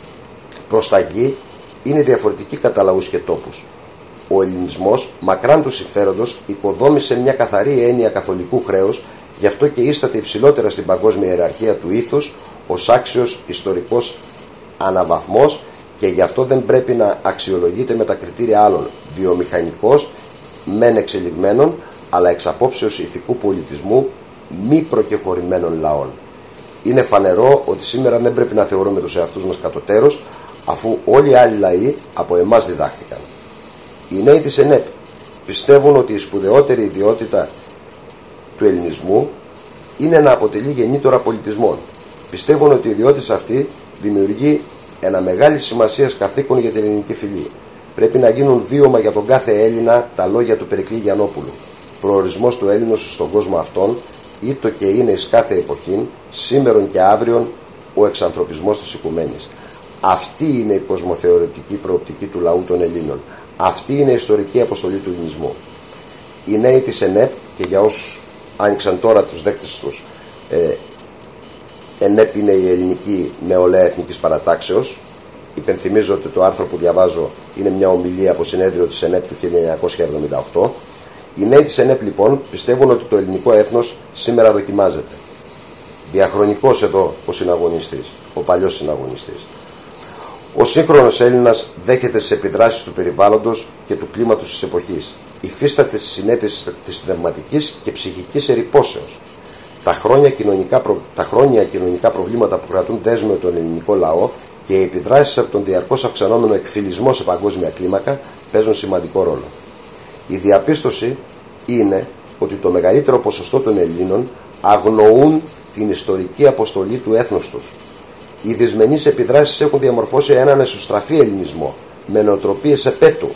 προσταγή είναι διαφορετική κατά λαούς και τόπους. Ο ελληνισμός, μακράν του συμφέροντος, οικοδόμησε μια καθαρή έννοια καθολικού χρέους, γι' αυτό και ίσταται υψηλότερα στην παγκόσμια ιεραρχία του ήθους ως άξιος ιστορικός αναβαθμός και γι' αυτό δεν πρέπει να αξιολογείται με τα κριτήρια άλλων, βιομηχανικός, μεν εξελιγμένων, αλλά εξ απόψεως ηθικού πολιτισμού μη προκεχωρημένων λαών. Είναι φανερό ότι σήμερα δεν πρέπει να θεωρούμε τους εαυτούς μας κατωτέρως, αφού όλοι οι άλλοι λαοί από εμάς διδάχτηκαν. Οι νέοι της ΕΝΕΠ πιστεύουν ότι η σπουδαιότερη ιδιότητα του ελληνισμού είναι να αποτελεί γεννήτωρα πολιτισμών. Πιστεύουν ότι η ιδιότητα αυτή δημιουργεί ένα μεγάλη σημασία καθήκον για την ελληνική φυλή. Πρέπει να γίνουν βίωμα για τον κάθε Έλληνα τα λόγια του Περικλή Γιαννόπουλου. Προορισμός του Έλληνος στον κόσμο αυτόν, ήτο και είναι εις κάθε εποχήν, σήμερον και αύριον, ο εξανθρωπισμός της οικουμένης. Αυτή είναι η κοσμοθεωρητική προοπτική του λαού των Ελλήνων. Αυτή είναι η ιστορική αποστολή του ελληνισμού. Οι νέοι της ΕΝΕΠ, και για όσους άνοιξαν τώρα τους δέκτες τους, ε, ΕΝΕΠ είναι η Ελληνική Νεολαία Εθνικής Παρατάξεως. Υπενθυμίζω ότι το άρθρο που διαβάζω είναι μια ομιλία από συνέδριο της ΕΝΕΠ του χίλια εννιακόσια εβδομήντα οκτώ. Οι νέοι της ΕΝΕΠ λοιπόν πιστεύουν ότι το ελληνικό έθνος σήμερα δοκιμάζεται. Διαχρονικός εδώ ο συναγωνιστής, ο παλιός συναγωνιστής. Ο σύγχρονος Έλληνας δέχεται τις επιδράσεις του περιβάλλοντος και του κλίματος της εποχής. Υφίσταται στις συνέπειες της πνευματικής και ψυχικής ερειπώσεως. Τα χρόνια, κοινωνικά προ... τα χρόνια κοινωνικά προβλήματα που κρατούν δέσμιο τον ελληνικό λαό και οι επιδράσεις από τον διαρκώς αυξανόμενο εκφυλισμό σε παγκόσμια κλίμακα παίζουν σημαντικό ρόλο. Η διαπίστωση είναι ότι το μεγαλύτερο ποσοστό των Ελλήνων αγνοούν την ιστορική αποστολή του έθνους τους. Οι δυσμενείς επιδράσεις έχουν διαμορφώσει έναν εσωστραφή ελληνισμό με νοοτροπίες επέτου.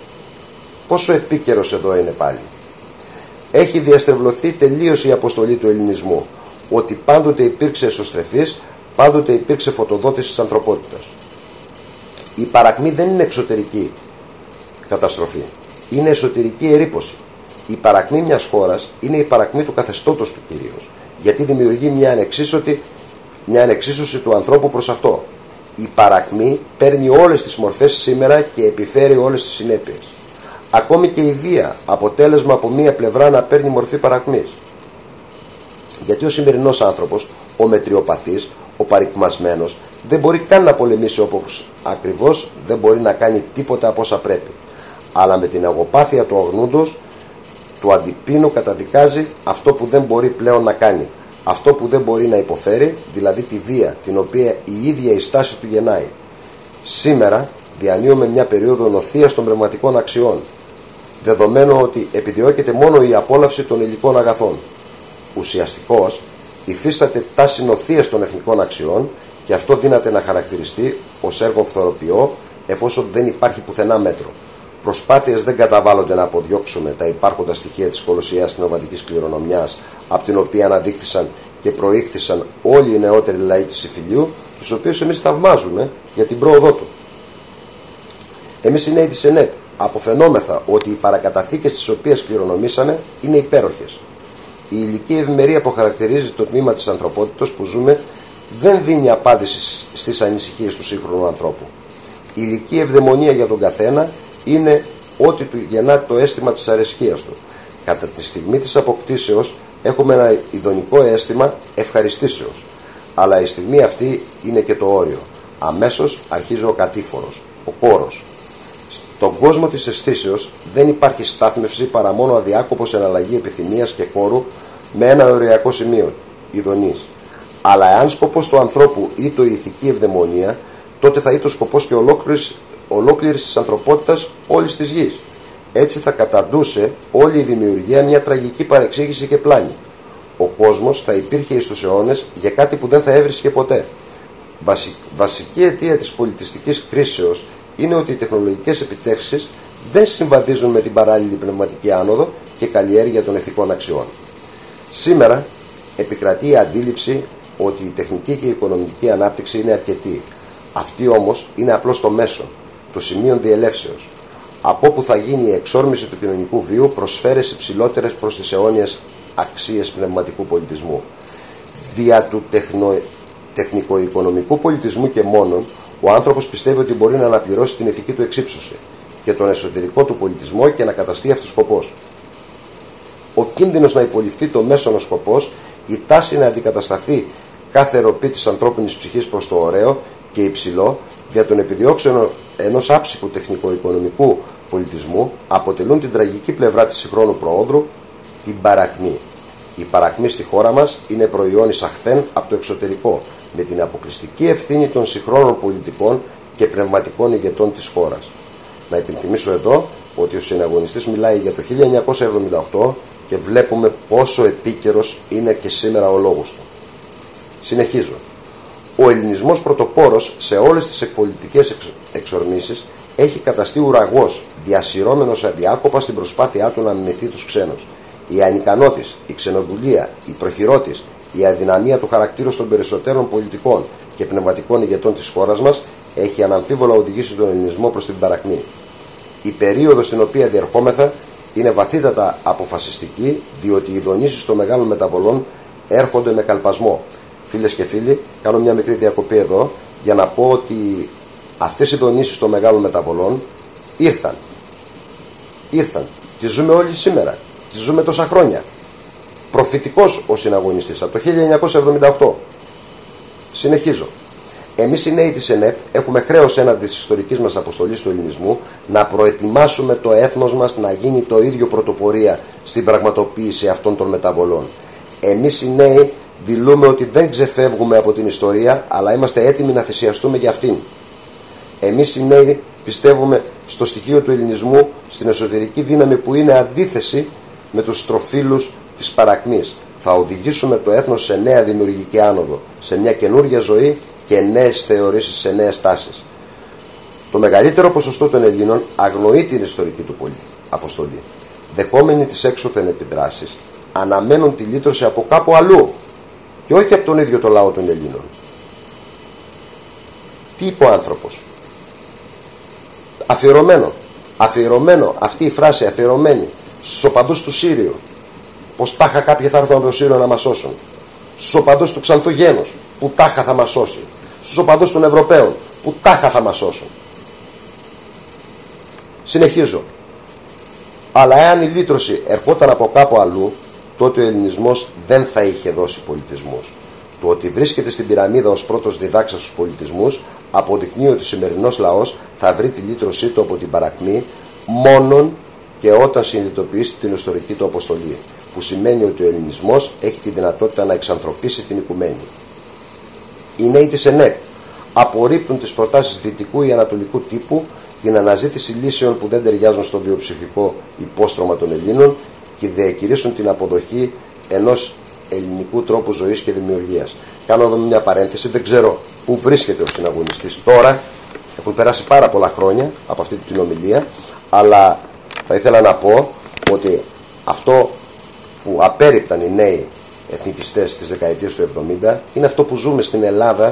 Πόσο επίκαιρος εδώ είναι πάλι. Έχει διαστρεβλωθεί τελείως η αποστολή του ελληνισμού, ότι πάντοτε υπήρξε εσωστρεφής, πάντοτε υπήρξε φωτοδότης της ανθρωπότητας. Η παρακμή δεν είναι εξωτερική καταστροφή, είναι εσωτερική ερίπωση. Η παρακμή μιας χώρας είναι η παρακμή του καθεστώτος του κυρίως. γιατί δημιουργεί μια ανεξίσωση, μια ανεξίσωση του ανθρώπου προς αυτό. Η παρακμή παίρνει όλες τις μορφές σήμερα και επιφέρει όλες τις συνέπειες. Ακόμη και η βία, αποτέλεσμα από μία πλευρά να παίρνει μορφή παρακμής. Γιατί ο σημερινός άνθρωπος, ο μετριοπαθής, ο παρικμασμένος, δεν μπορεί καν να πολεμήσει όπως ακριβώς δεν μπορεί να κάνει τίποτα από όσα πρέπει. Αλλά με την αγοπάθεια του αγνούντος, του αντιπίνου καταδικάζει αυτό που δεν μπορεί πλέον να κάνει. Αυτό που δεν μπορεί να υποφέρει, δηλαδή τη βία, την οποία η ίδια η στάση του γεννάει. Σήμερα διανύουμε μια περίοδο νοθείας των πνευματικών αξιών, δεδομένου ότι επιδιώκεται μόνο η απόλαυση των υλικών αγαθών. Ουσιαστικώς, υφίσταται τάση νοθείας των εθνικών αξιών και αυτό δύναται να χαρακτηριστεί ως έργο φθοροποιό, εφόσον δεν υπάρχει πουθενά μέτρο. Προσπάθειες δεν καταβάλλονται να αποδιώξουμε τα υπάρχοντα στοιχεία της κολοσσιαίας πνευματικής κληρονομιάς, από την οποία αναδείχθησαν και προήχθησαν όλοι οι νεότεροι λαοί της Ιφιλίου, τους οποίους εμείς θαυμάζουμε για την πρόοδό του. Εμείς οι νέοι της ΕΝΕΠ αποφαινόμεθα ότι οι παρακαταθήκες τις οποίες κληρονομήσαμε είναι υπέροχες. Η ηλική ευημερία που χαρακτηρίζει το τμήμα της ανθρωπότητας που ζούμε δεν δίνει απάντηση στις ανησυχίες του σύγχρονου ανθρώπου. Η ηλική ευδαιμονία για τον καθένα είναι ό,τι του γεννά το αίσθημα της αρεσκίας του. Κατά τη στιγμή της αποκτήσεως έχουμε ένα ειδονικό αίσθημα ευχαριστήσεως. Αλλά η στιγμή αυτή είναι και το όριο. Αμέσως αρχίζει ο κατήφορος, ο κόρος. Στον κόσμο της αισθήσεως δεν υπάρχει στάθμευση παρά μόνο αδιάκοπος εναλλαγή επιθυμίας και κόρου με ένα οριακό σημείο, ειδονής. Αλλά εάν σκοπός του ανθρώπου ή το η ηθική ευδαιμονία, τότε θα είναι το σκοπός και ολόκληρης, ολόκληρης της ανθρωπότητας όλης της γης. Έτσι θα καταντούσε όλη η δημιουργία μια τραγική παρεξήγηση και πλάνη. Ο κόσμος θα υπήρχε εις τους αιώνες για κάτι που δεν θα έβρισκε ποτέ. Βασι, βασική αιτία της πολιτιστικής κρίσεως είναι ότι οι τεχνολογικές επιτεύξεις δεν συμβαδίζουν με την παράλληλη πνευματική άνοδο και καλλιέργεια των ηθικών αξιών. Σήμερα επικρατεί η αντίληψη ότι η τεχνική και η οικονομική ανάπτυξη είναι αρκετή. Αυτή όμως είναι απλώς το μέσο, το σημείο διελεύσεως. Από όπου θα γίνει η εξόρμηση του κοινωνικού βίου προς σφαίρες υψηλότερες προς τις αιώνιες αξίες πνευματικού πολιτισμού. Δια του τεχνο... τεχνικο-οικονομικού πολιτισμού και μόνον, ο άνθρωπος πιστεύει ότι μπορεί να αναπληρώσει την ηθική του εξύψωση και τον εσωτερικό του πολιτισμό και να καταστεί αυτός σκοπός. Ο κίνδυνος να υποληφθεί το μέσον σκοπός, η τάση να αντικατασταθεί κάθε ροπή της ανθρώπινης ψυχής προς το ωραίο και υψηλό, για τον επιδιώξεων ενός άψυχου τεχνικο-οικονομικού πολιτισμού, αποτελούν την τραγική πλευρά της συγχρόνου προόδρου, την παρακμή. Η παρακμή στη χώρα μας είναι προϊόν εισαχθέν από το εξωτερικό, με την αποκλειστική ευθύνη των συγχρόνων πολιτικών και πνευματικών ηγετών της χώρας. Να υπενθυμίσω εδώ ότι ο συναγωνιστής μιλάει για το χίλια εννιακόσια εβδομήντα οκτώ και βλέπουμε πόσο επίκαιρος είναι και σήμερα ο λόγος του. Συνεχίζω. Ο ελληνισμός πρωτοπόρος σε όλες τις εκπολιτικές εξορμήσεις έχει καταστεί ουραγός, διασυρώμενος αδιάκοπα στην προσπάθειά του να μιμηθεί τους ξένους. Η ανικανότης, η ξενοδουλία, η προχειρότης, η αδυναμία του χαρακτήρου των περισσότερων πολιτικών και πνευματικών ηγετών της χώρας μας έχει αναμφίβολα οδηγήσει τον ελληνισμό προς την παρακμή. Η περίοδος στην οποία διερχόμεθα είναι βαθύτατα αποφασιστική, διότι οι δονήσεις των μεγάλων μεταβολών έρχονται με καλπασμό. Φίλες και φίλοι, κάνω μια μικρή διακοπή εδώ για να πω ότι αυτές οι δονήσεις των μεγάλων μεταβολών ήρθαν. Ήρθαν. Τις ζούμε όλοι σήμερα. Τις ζούμε τόσα χρόνια. Προφητικός ο συναγωνιστής από το χίλια εννιακόσια εβδομήντα οκτώ. Συνεχίζω. Εμείς οι νέοι της ΕΝΕΠ έχουμε χρέος έναντι της ιστορικής μας αποστολής του ελληνισμού να προετοιμάσουμε το έθνος μας να γίνει το ίδιο πρωτοπορία στην πραγματοποίηση αυτών των μεταβολών. Εμείς οι νέοι δηλούμε ότι δεν ξεφεύγουμε από την ιστορία, αλλά είμαστε έτοιμοι να θυσιαστούμε για αυτήν. Εμείς οι νέοι πιστεύουμε στο στοιχείο του ελληνισμού, στην εσωτερική δύναμη που είναι αντίθεση με τους στροφύλους της παρακμής. Θα οδηγήσουμε το έθνος σε νέα δημιουργική άνοδο, σε μια καινούργια ζωή και νέες θεωρήσεις, σε νέες τάσεις. Το μεγαλύτερο ποσοστό των Ελλήνων αγνοεί την ιστορική του αποστολή. Δεχόμενοι τις έξωθεν επιδράσεις, αναμένουν τη λύτρωση από κάπου αλλού και όχι από τον ίδιο το λαό των Ελλήνων. Τι είπε ο άνθρωπος? Αφιερωμένο. Αφιερωμένο, αυτή η φράση αφιερωμένη στους οπαδούς του Σύριου. Πως τάχα κάποιοι θα έρθουν από το Σύριο να μας σώσουν. στους οπαδούς του Ξανθού Γένους, που τάχα θα μας σώσει, στους οπαδούς των Ευρωπαίων, που τάχα θα μας σώσουν. Συνεχίζω. Αλλά εάν η λύτρωση ερχόταν από κάπου αλλού, τότε ο ελληνισμός δεν θα είχε δώσει πολιτισμούς. Το ότι βρίσκεται στην πυραμίδα ως πρώτος διδάξας στους πολιτισμούς αποδεικνύει ότι ο σημερινός λαός θα βρει τη λύτρωσή του από την παρακμή μόνον και όταν συνειδητοποιήσει την ιστορική του αποστολή, που σημαίνει ότι ο ελληνισμός έχει τη δυνατότητα να εξανθρωπίσει την οικουμένη. Οι νέοι της ΕΝΕΠ απορρίπτουν τις προτάσεις δυτικού ή ανατολικού τύπου, την αναζήτηση λύσεων που δεν ταιριάζουν στο βιοψυχικό υπόστρωμα των Ελλήνων και διακηρύσουν την αποδοχή ενός ελληνικού τρόπου ζωής και δημιουργίας. Κάνω εδώ μια παρένθεση, δεν ξέρω πού βρίσκεται ο συναγωνιστής τώρα, έχουν περάσει πάρα πολλά χρόνια από αυτή την ομιλία, αλλά θα ήθελα να πω ότι αυτό που απέρριπταν οι νέοι εθνικιστές της δεκαετίας του εβδομήντα είναι αυτό που ζούμε στην Ελλάδα,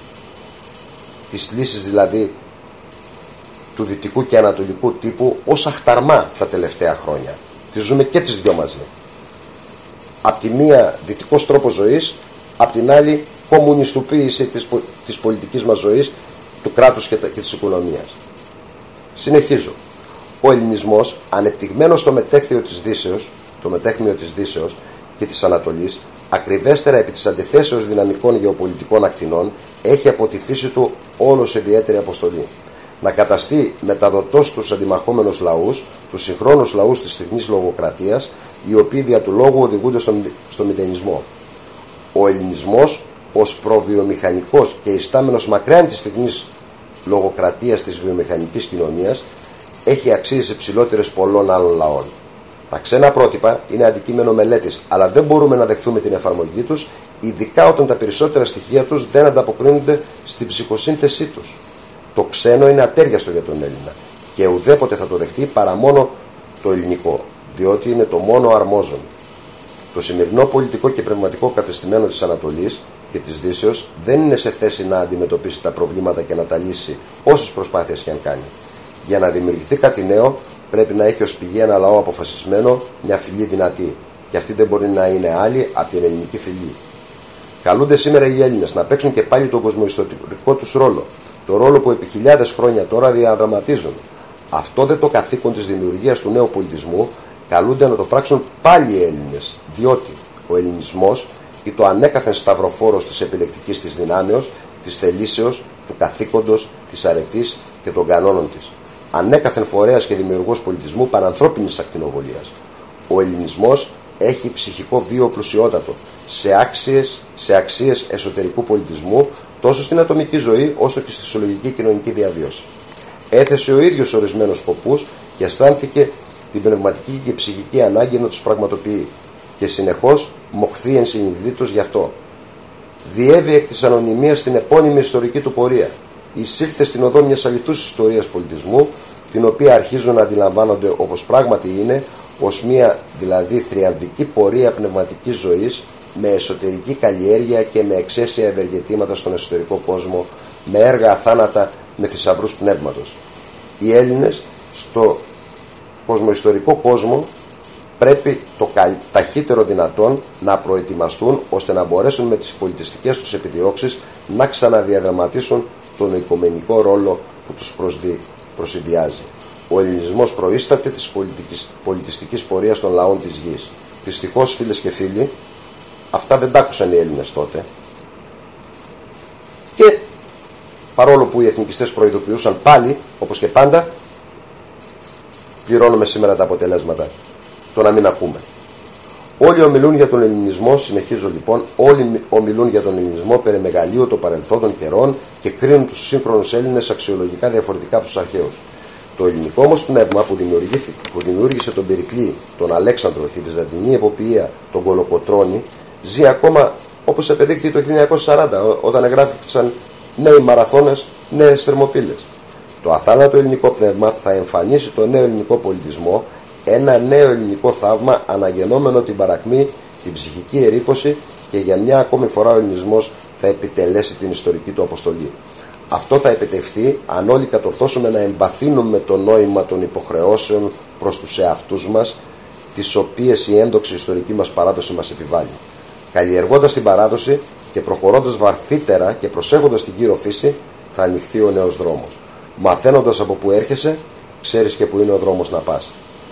τις λύσεις δηλαδή του δυτικού και ανατολικού τύπου ως αχταρμά τα τελευταία χρόνια. Τις ζούμε και τις δυο μαζί. Απ' τη μία δυτικός τρόπος ζωής, απ' την άλλη κομμουνιστοποίηση της, της πολιτικής μας ζωής, του κράτους και, και της οικονομίας. Συνεχίζω. Ο ελληνισμός, ανεπτυγμένος στο μετέχμιο της Δύσεως, το μετέχμιο της Δύσεως και της Ανατολής, ακριβέστερα επί της αντιθέσεως δυναμικών γεωπολιτικών ακτινών, έχει από τη φύση του όλο σε ιδιαίτερη αποστολή. Να καταστεί μεταδοτός στους αντιμαχόμενους λαούς, τους συγχρόνους λαούς της στιγμής λογοκρατίας, οι οποίοι δια του λόγου οδηγούνται στο, στο μηδενισμό. Ο ελληνισμός, ως προβιομηχανικός και ιστάμενος μακράν της στιγμής λογοκρατίας της βιομηχανικής κοινωνίας, έχει αξίες υψηλότερες πολλών άλλων λαών. Τα ξένα πρότυπα είναι αντικείμενο μελέτης, αλλά δεν μπορούμε να δεχτούμε την εφαρμογή τους, ειδικά όταν τα περισσότερα στοιχεία τους δεν ανταποκρίνονται στην ψυχοσύνθεσή τους. Το ξένο είναι ατέριαστο για τον Έλληνα και ουδέποτε θα το δεχτεί παρά μόνο το ελληνικό, διότι είναι το μόνο αρμόζον. Το σημερινό πολιτικό και πνευματικό κατεστημένο της Ανατολής και της Δύσεως δεν είναι σε θέση να αντιμετωπίσει τα προβλήματα και να τα λύσει όσες προσπάθειες και αν κάνει. Για να δημιουργηθεί κάτι νέο, πρέπει να έχει ως πηγή ένα λαό αποφασισμένο, μια φυλή δυνατή, και αυτή δεν μπορεί να είναι άλλη από την ελληνική φυλή. Καλούνται σήμερα οι Έλληνες να παίξουν και πάλι τον κοσμοϊστορικό τους ρόλο, το ρόλο που επί χιλιάδες χρόνια τώρα διαδραματίζουν. Αυτό δεν το καθήκον της δημιουργίας του νέου πολιτισμού, καλούνται να το πράξουν πάλι οι Έλληνες, διότι ο ελληνισμός ή το ανέκαθεν σταυροφόρος της επιλεκτικής της δυνάμεως, της θελήσεως, του καθήκοντος, της αρετής και των κανόνων της. Ανέκαθεν φορέας και δημιουργός πολιτισμού πανανθρώπινης ακτινοβολίας. Ο ελληνισμός έχει ψυχικό βίο πλουσιότατο σε άξιες, σε αξίες εσωτερικού πολιτισμού, τόσο στην ατομική ζωή όσο και στη συλλογική κοινωνική διαβίωση. Έθεσε ο ίδιος ορισμένους σκοπούς και αισθάνθηκε την πνευματική και ψυχική ανάγκη να τους πραγματοποιεί και συνεχώς μοχθεί ενσυνειδήτως γι' αυτό. Διέβη εκ της ανωνυμίας στην επώνυμη ιστορική του πορεία. Εισήλθε στην οδό μιας αληθούς ιστορίας πολιτισμού, την οποία αρχίζουν να αντιλαμβάνονται όπως πράγματι είναι, ως μια δηλαδή θριαμβική πορεία πνευματικής ζωής, με εσωτερική καλλιέργεια και με εξαίσια ευεργετήματα στον εσωτερικό κόσμο, με έργα αθάνατα, με θησαυρούς πνεύματος. Οι Έλληνες στο κοσμοϊστορικό κόσμο πρέπει το ταχύτερο δυνατόν να προετοιμαστούν ώστε να μπορέσουν με τις πολιτιστικές τους επιδιώξεις να ξαναδιαδραματίσουν τον οικουμενικό ρόλο που τους προσδι... προσυδειάζει. Ο ελληνισμός προείσταται της πολιτικής... πολιτιστικής πορείας των λαών της γης. Δυστυχώς, φίλες και φίλοι, αυτά δεν τα άκουσαν οι Έλληνες τότε. Και παρόλο που οι εθνικιστές προειδοποιούσαν πάλι, όπως και πάντα, πληρώνουμε σήμερα τα αποτελέσματα. Το να μην ακούμε. Όλοι ομιλούν για τον ελληνισμό, συνεχίζω λοιπόν, όλοι ομιλούν για τον ελληνισμό περί μεγαλείου των παρελθόντων καιρών και κρίνουν τους σύγχρονους Έλληνες αξιολογικά διαφορετικά από τους αρχαίους. Το ελληνικό όμως πνεύμα που, που δημιούργησε τον Περικλή, τον Αλέξανδρο, τη Βυζαντινή εποπτεία, τον Κολοκοτρώνη, ζει ακόμα όπως επεδείχθη το χίλια εννιακόσια σαράντα, όταν εγγράφησαν νέοι μαραθώνες, νέες θερμοπύλες. Το αθάνατο ελληνικό πνεύμα θα εμφανίσει το νέο ελληνικό πολιτισμό, ένα νέο ελληνικό θαύμα αναγεννόμενο την παρακμή, την ψυχική ερίπωση, και για μια ακόμη φορά ο ελληνισμός θα επιτελέσει την ιστορική του αποστολή. Αυτό θα επιτευχθεί αν όλοι κατορθώσουμε να εμπαθύνουμε το νόημα των υποχρεώσεων προς τους εαυτούς μας, τις οποίες η ένδοξη ιστορική μας παράδοση μας επιβάλλει. Καλλιεργώντας την παράδοση και προχωρώντας βαθύτερα και προσέχοντας την γύρω φύση, θα ανοιχθεί ο νέος δρόμος. Μαθαίνοντας από που έρχεσαι, ξέρεις και που είναι ο δρόμος να πας.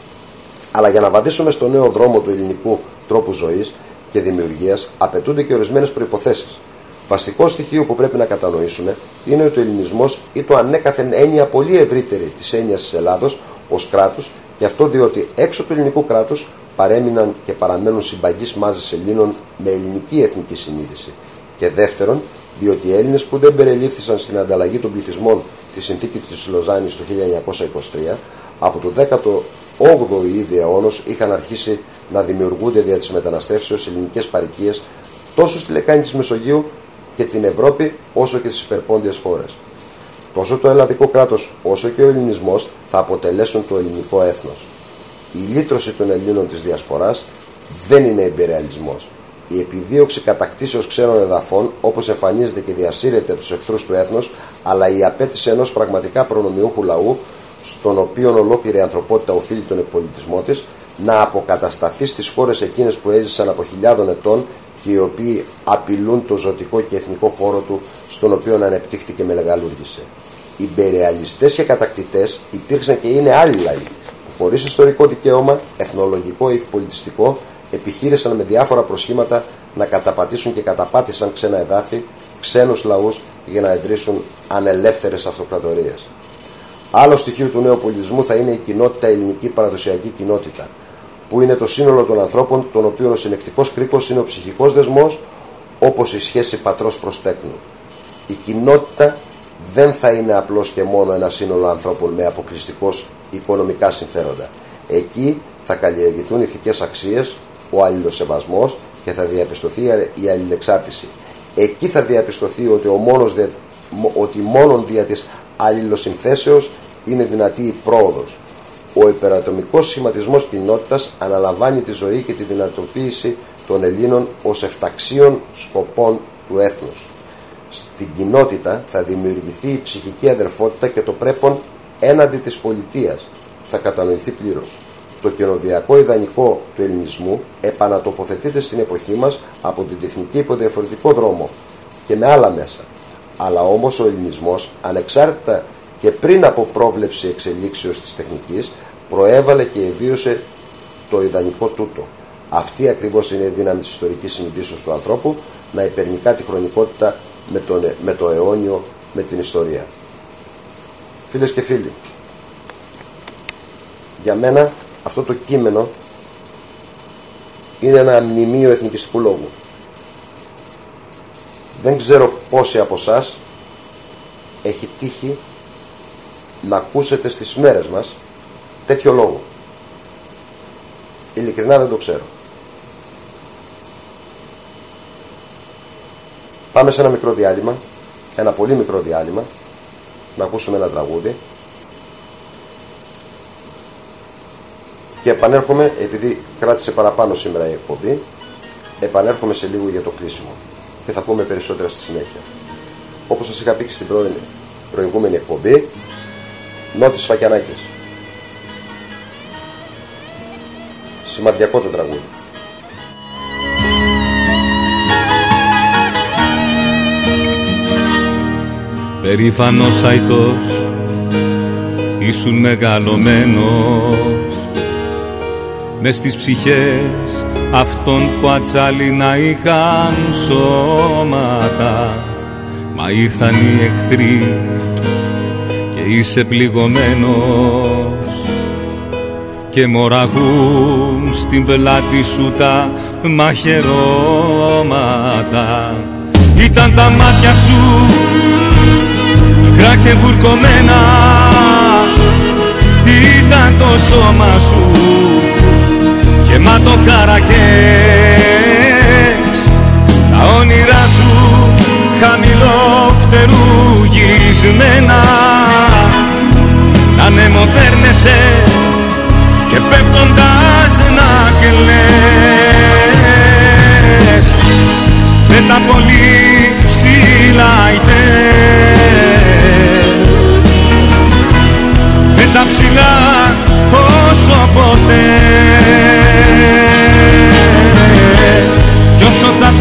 Αλλά για να βαδίσουμε στο νέο δρόμο του ελληνικού τρόπου ζωής και δημιουργίας, απαιτούνται και ορισμένες προϋποθέσεις. Βασικό στοιχείο που πρέπει να κατανοήσουμε είναι ότι ο ελληνισμός ή το ανέκαθεν έννοια πολύ ευρύτερη της έννοιας της Ελλάδος ως κράτους, και αυτό διότι έξω του ελληνικού κράτους παρέμειναν και παραμένουν συμπαγείς μάζες Ελλήνων με ελληνική εθνική συνείδηση. Και δεύτερον, διότι οι Έλληνες που δεν περιλήφθησαν στην ανταλλαγή των πληθυσμών τη συνθήκη της Λοζάνης το χίλια εννιακόσια είκοσι τρία, από το δέκατο όγδοο ήδη αιώνος είχαν αρχίσει να δημιουργούνται δια της μεταναστεύσεως ελληνικές παροικίες τόσο στη λεκάνη της Μεσογείου και την Ευρώπη, όσο και στις υπερπόντιες χώρες. Τόσο το ελλαδικό κράτος όσο και ο ελληνισμός θα αποτελέσουν το ελληνικό έθνος. Η λύτρωση των Ελλήνων της Διασποράς δεν είναι ιμπεριαλισμός. Η επιδίωξη κατακτήσεως ξένων εδαφών, όπως εμφανίζεται και διασύρεται από τους εχθρούς του έθνους, αλλά η απέτηση ενός πραγματικά προνομιούχου λαού, στον οποίο ολόκληρη η ανθρωπότητα οφείλει τον εκπολιτισμό της, να αποκατασταθεί στις χώρες εκείνες που έζησαν από χιλιάδων ετών και οι οποίοι απειλούν το ζωτικό και εθνικό χώρο του, στον οποίο ανεπτύχθηκε με μεγαλούργησε. Οι ιμπεριαλιστές και κατακτητές υπήρξαν και είναι άλλοι λαοί, που χωρίς ιστορικό δικαίωμα, εθνολογικό ή πολιτιστικό, επιχείρησαν με διάφορα προσχήματα να καταπατήσουν και καταπάτησαν ξένα εδάφη, ξένους λαούς, για να ιδρύσουν ανελεύθερες αυτοκρατορίες. Άλλο στοιχείο του νέου πολιτισμού θα είναι η κοινότητα, η ελληνική παραδοσιακή κοινότητα, που είναι το σύνολο των ανθρώπων, των οποίων ο συνεκτικός κρίκος είναι ο ψυχικός δεσμός, όπως η σχέση πατρός προς τέκνου. Η κοινότητα δεν θα είναι απλώς και μόνο ένα σύνολο ανθρώπων με αποκλειστικώς οικονομικά συμφέροντα. Εκεί θα καλλιεργηθούν ηθικές αξίες, ο αλληλοσεβασμός και θα διαπιστωθεί η αλληλεξάρτηση. Εκεί θα διαπιστωθεί ότι, ο μόνος δια, ότι μόνον δια της αλληλοσυνθέσεως είναι δυνατή η πρόοδος. Ο υπερατομικός σχηματισμός κοινότητας αναλαμβάνει τη ζωή και τη δυνατοποίηση των Ελλήνων ως εφταξίων σκοπών του έθνους. Στην κοινότητα θα δημιουργηθεί η ψυχική αδερφότητα και το πρέπον έναντι της πολιτείας θα κατανοηθεί πλήρως. Το καινοβιακό ιδανικό του ελληνισμού επανατοποθετείται στην εποχή μας από την τεχνική υπό διαφορετικό δρόμο και με άλλα μέσα. Αλλά όμως ο ελληνισμός, ανεξάρτητα και πριν από πρόβλεψη εξελίξεως της τεχνικής, προέβαλε και ευίωσε το ιδανικό τούτο. Αυτή ακριβώς είναι η δύναμη της ιστορικής συνειδήσεως του ανθρώπου, να υπερνικά τη χρονικότητα με το, με το αιώνιο, με την ιστορία. Φίλες και φίλοι, για μένα αυτό το κείμενο είναι ένα μνημείο εθνικιστικού λόγου. Δεν ξέρω πόσοι από εσάς έχει τύχει να ακούσετε στις μέρες μας τέτοιο λόγο. Ειλικρινά δεν το ξέρω. Πάμε σε ένα μικρό διάλειμμα, ένα πολύ μικρό διάλειμμα, να ακούσουμε ένα τραγούδι και επανέρχομαι, επειδή κράτησε παραπάνω σήμερα η εκπομπή, επανέρχομαι σε λίγο για το κλείσιμο και θα πούμε περισσότερα στη συνέχεια. Όπως σας είχα πει και στην προηγούμενη εκπομπή, Νότης Σφακιανάκης. Σημαντικό το τραγούδι. Περήφανος αητός, ήσουν μεγαλωμένος μες στις ψυχές αυτών που ατσάλινα είχαν σώματα. Μα ήρθαν οι εχθροί και είσαι πληγωμένος και μοραγούν στην πλάτη σου τα μαχαιρώματα. Ήταν τα μάτια σου υγρά και βουρκωμένα, ήταν το σώμα σου γεμάτο χαρακές, τα όνειρά σου χαμηλόφτερουγισμένα, να νεμοδέρνεσαι και πέφτοντας να κλαις με τα πολύ ψηλά ητές, με τα ψηλά όσο ποτέ, κι όσο τα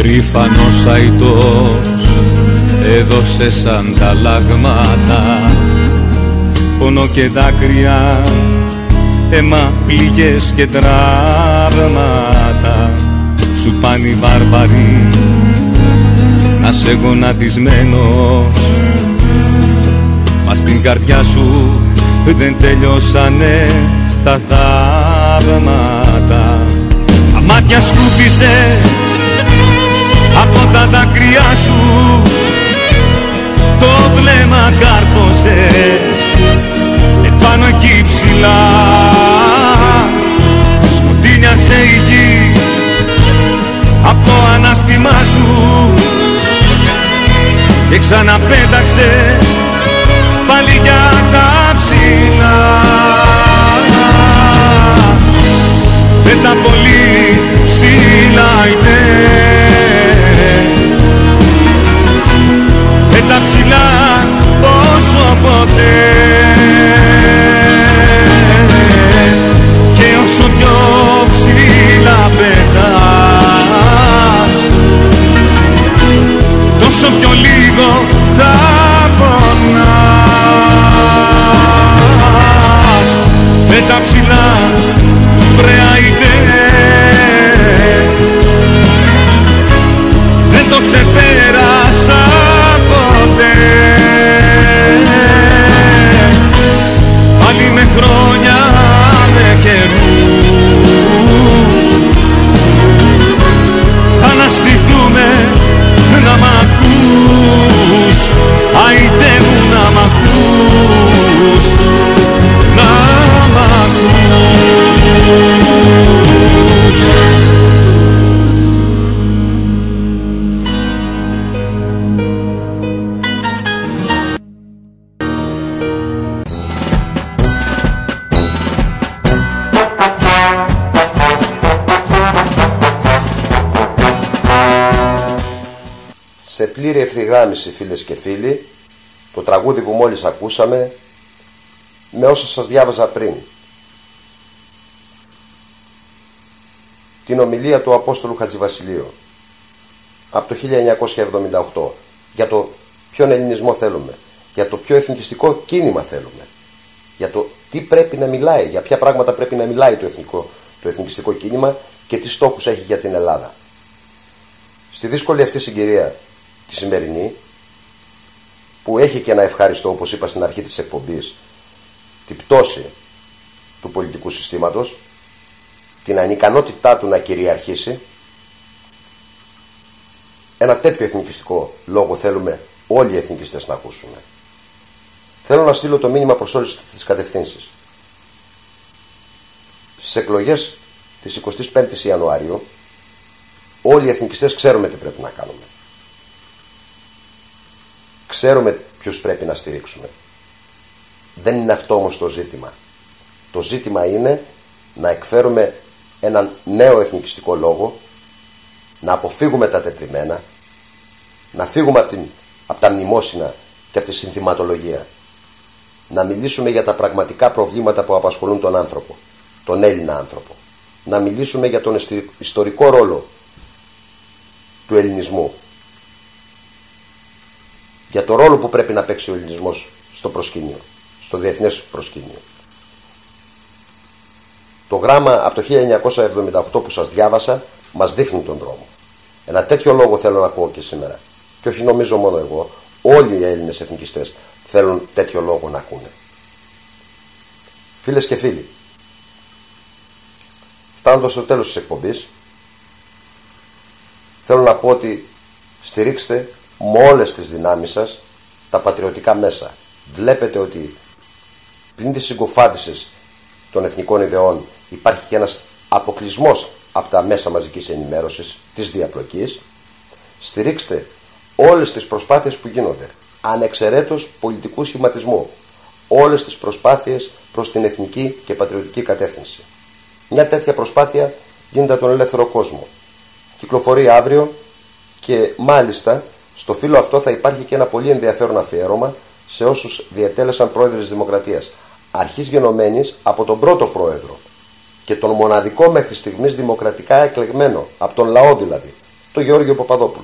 περήφανος αητός έδωσε σαν ταλλάγματα πόνο και δάκρυα, αίμα, πληγές και τραύματα. Σου πάνε οι βάρβαροι να σε γονατισμένος, μα στην καρδιά σου δεν τελειώσανε τα θαύματα. Τα μάτια σκούπισες από τα δάκρυά σου, το βλέμμα κάρφωσες επάνω εκεί ψηλά. Σκοτεινιάσε η γη από το ανάστημά σου και ξαναπέταξες πάλι για τα ψηλά. Πέτα πολύ ψηλά είτε, πέτα ψηλά όσο ποτέ, και όσο πιο ψηλά πετάς τόσο πιο λίγο θα πονάς. Πέτα ψηλά βρέα είτε, δεν το ξεπέρασα ποτέ, πάλι με χρόνια, με καιρούς αναστηθούμε να μ' ακούς, αϊτε μου να μ' ακούς, να μ' ακούς. Σε πλήρη ευθυγράμμιση, φίλες και φίλοι, το τραγούδι που μόλις ακούσαμε με όσα σας διάβαζα πριν. Την ομιλία του Απόστολου Χατζηβασιλείου από το χίλια εννιακόσια εβδομήντα οκτώ για το ποιον ελληνισμό θέλουμε, για το ποιο εθνικιστικό κίνημα θέλουμε, για το τι πρέπει να μιλάει, για ποια πράγματα πρέπει να μιλάει το, εθνικό, το εθνικιστικό κίνημα και τι στόχους έχει για την Ελλάδα. Στη δύσκολη αυτή συγκυρία τη σημερινή, που έχει και ένα ευχάριστο, όπως είπα στην αρχή της εκπομπής, την πτώση του πολιτικού συστήματος, την ανικανότητά του να κυριαρχήσει, ένα τέτοιο εθνικιστικό λόγο θέλουμε όλοι οι εθνικιστές να ακούσουμε. Θέλω να στείλω το μήνυμα προς όλες τις κατευθύνσεις. Στις εκλογές της εικοστής πέμπτης Ιανουαρίου όλοι οι εθνικιστές ξέρουμε τι πρέπει να κάνουμε. Ξέρουμε ποιους πρέπει να στηρίξουμε. Δεν είναι αυτό όμως το ζήτημα. Το ζήτημα είναι να εκφέρουμε έναν νέο εθνικιστικό λόγο, να αποφύγουμε τα τετριμένα, να φύγουμε από, την, από τα μνημόσυνα και από τη συνθηματολογία, να μιλήσουμε για τα πραγματικά προβλήματα που απασχολούν τον άνθρωπο, τον Έλληνα άνθρωπο, να μιλήσουμε για τον ιστορικό ρόλο του ελληνισμού, για το ρόλο που πρέπει να παίξει ο ελληνισμός στο προσκήνιο, στο διεθνές προσκήνιο. Το γράμμα από το χίλια εννιακόσια εβδομήντα οκτώ που σας διάβασα μας δείχνει τον δρόμο. Ένα τέτοιο λόγο θέλω να ακούω και σήμερα. Και όχι νομίζω μόνο εγώ, όλοι οι Έλληνες εθνικιστές θέλουν τέτοιο λόγο να ακούνε. Φίλες και φίλοι, φτάνοντας στο τέλος της εκπομπής, θέλω να πω ότι στηρίξτε με όλες τις δυνάμεις σας τα πατριωτικά μέσα. Βλέπετε ότι πλην της συγκοφάντησης των εθνικών ιδεών υπάρχει και ένας αποκλεισμός από τα μέσα μαζικής ενημέρωσης, της διαπλοκής. Στηρίξτε όλες τις προσπάθειες που γίνονται, ανεξαιρέτως πολιτικού σχηματισμού, όλες τις προσπάθειες προς την εθνική και πατριωτική κατεύθυνση. Μια τέτοια προσπάθεια γίνεται από τον ελεύθερο κόσμο. Κυκλοφορεί αύριο και μάλιστα στο φύλλο αυτό θα υπάρχει και ένα πολύ ενδιαφέρον αφιέρωμα σε όσους διετέλεσαν πρόεδροι της Δημοκρατίας, αρχής γενομένης από τον πρώτο πρόεδρο και τον μοναδικό μέχρι στιγμής δημοκρατικά εκλεγμένο, από τον λαό δηλαδή, το Γεώργιο Παπαδόπουλο.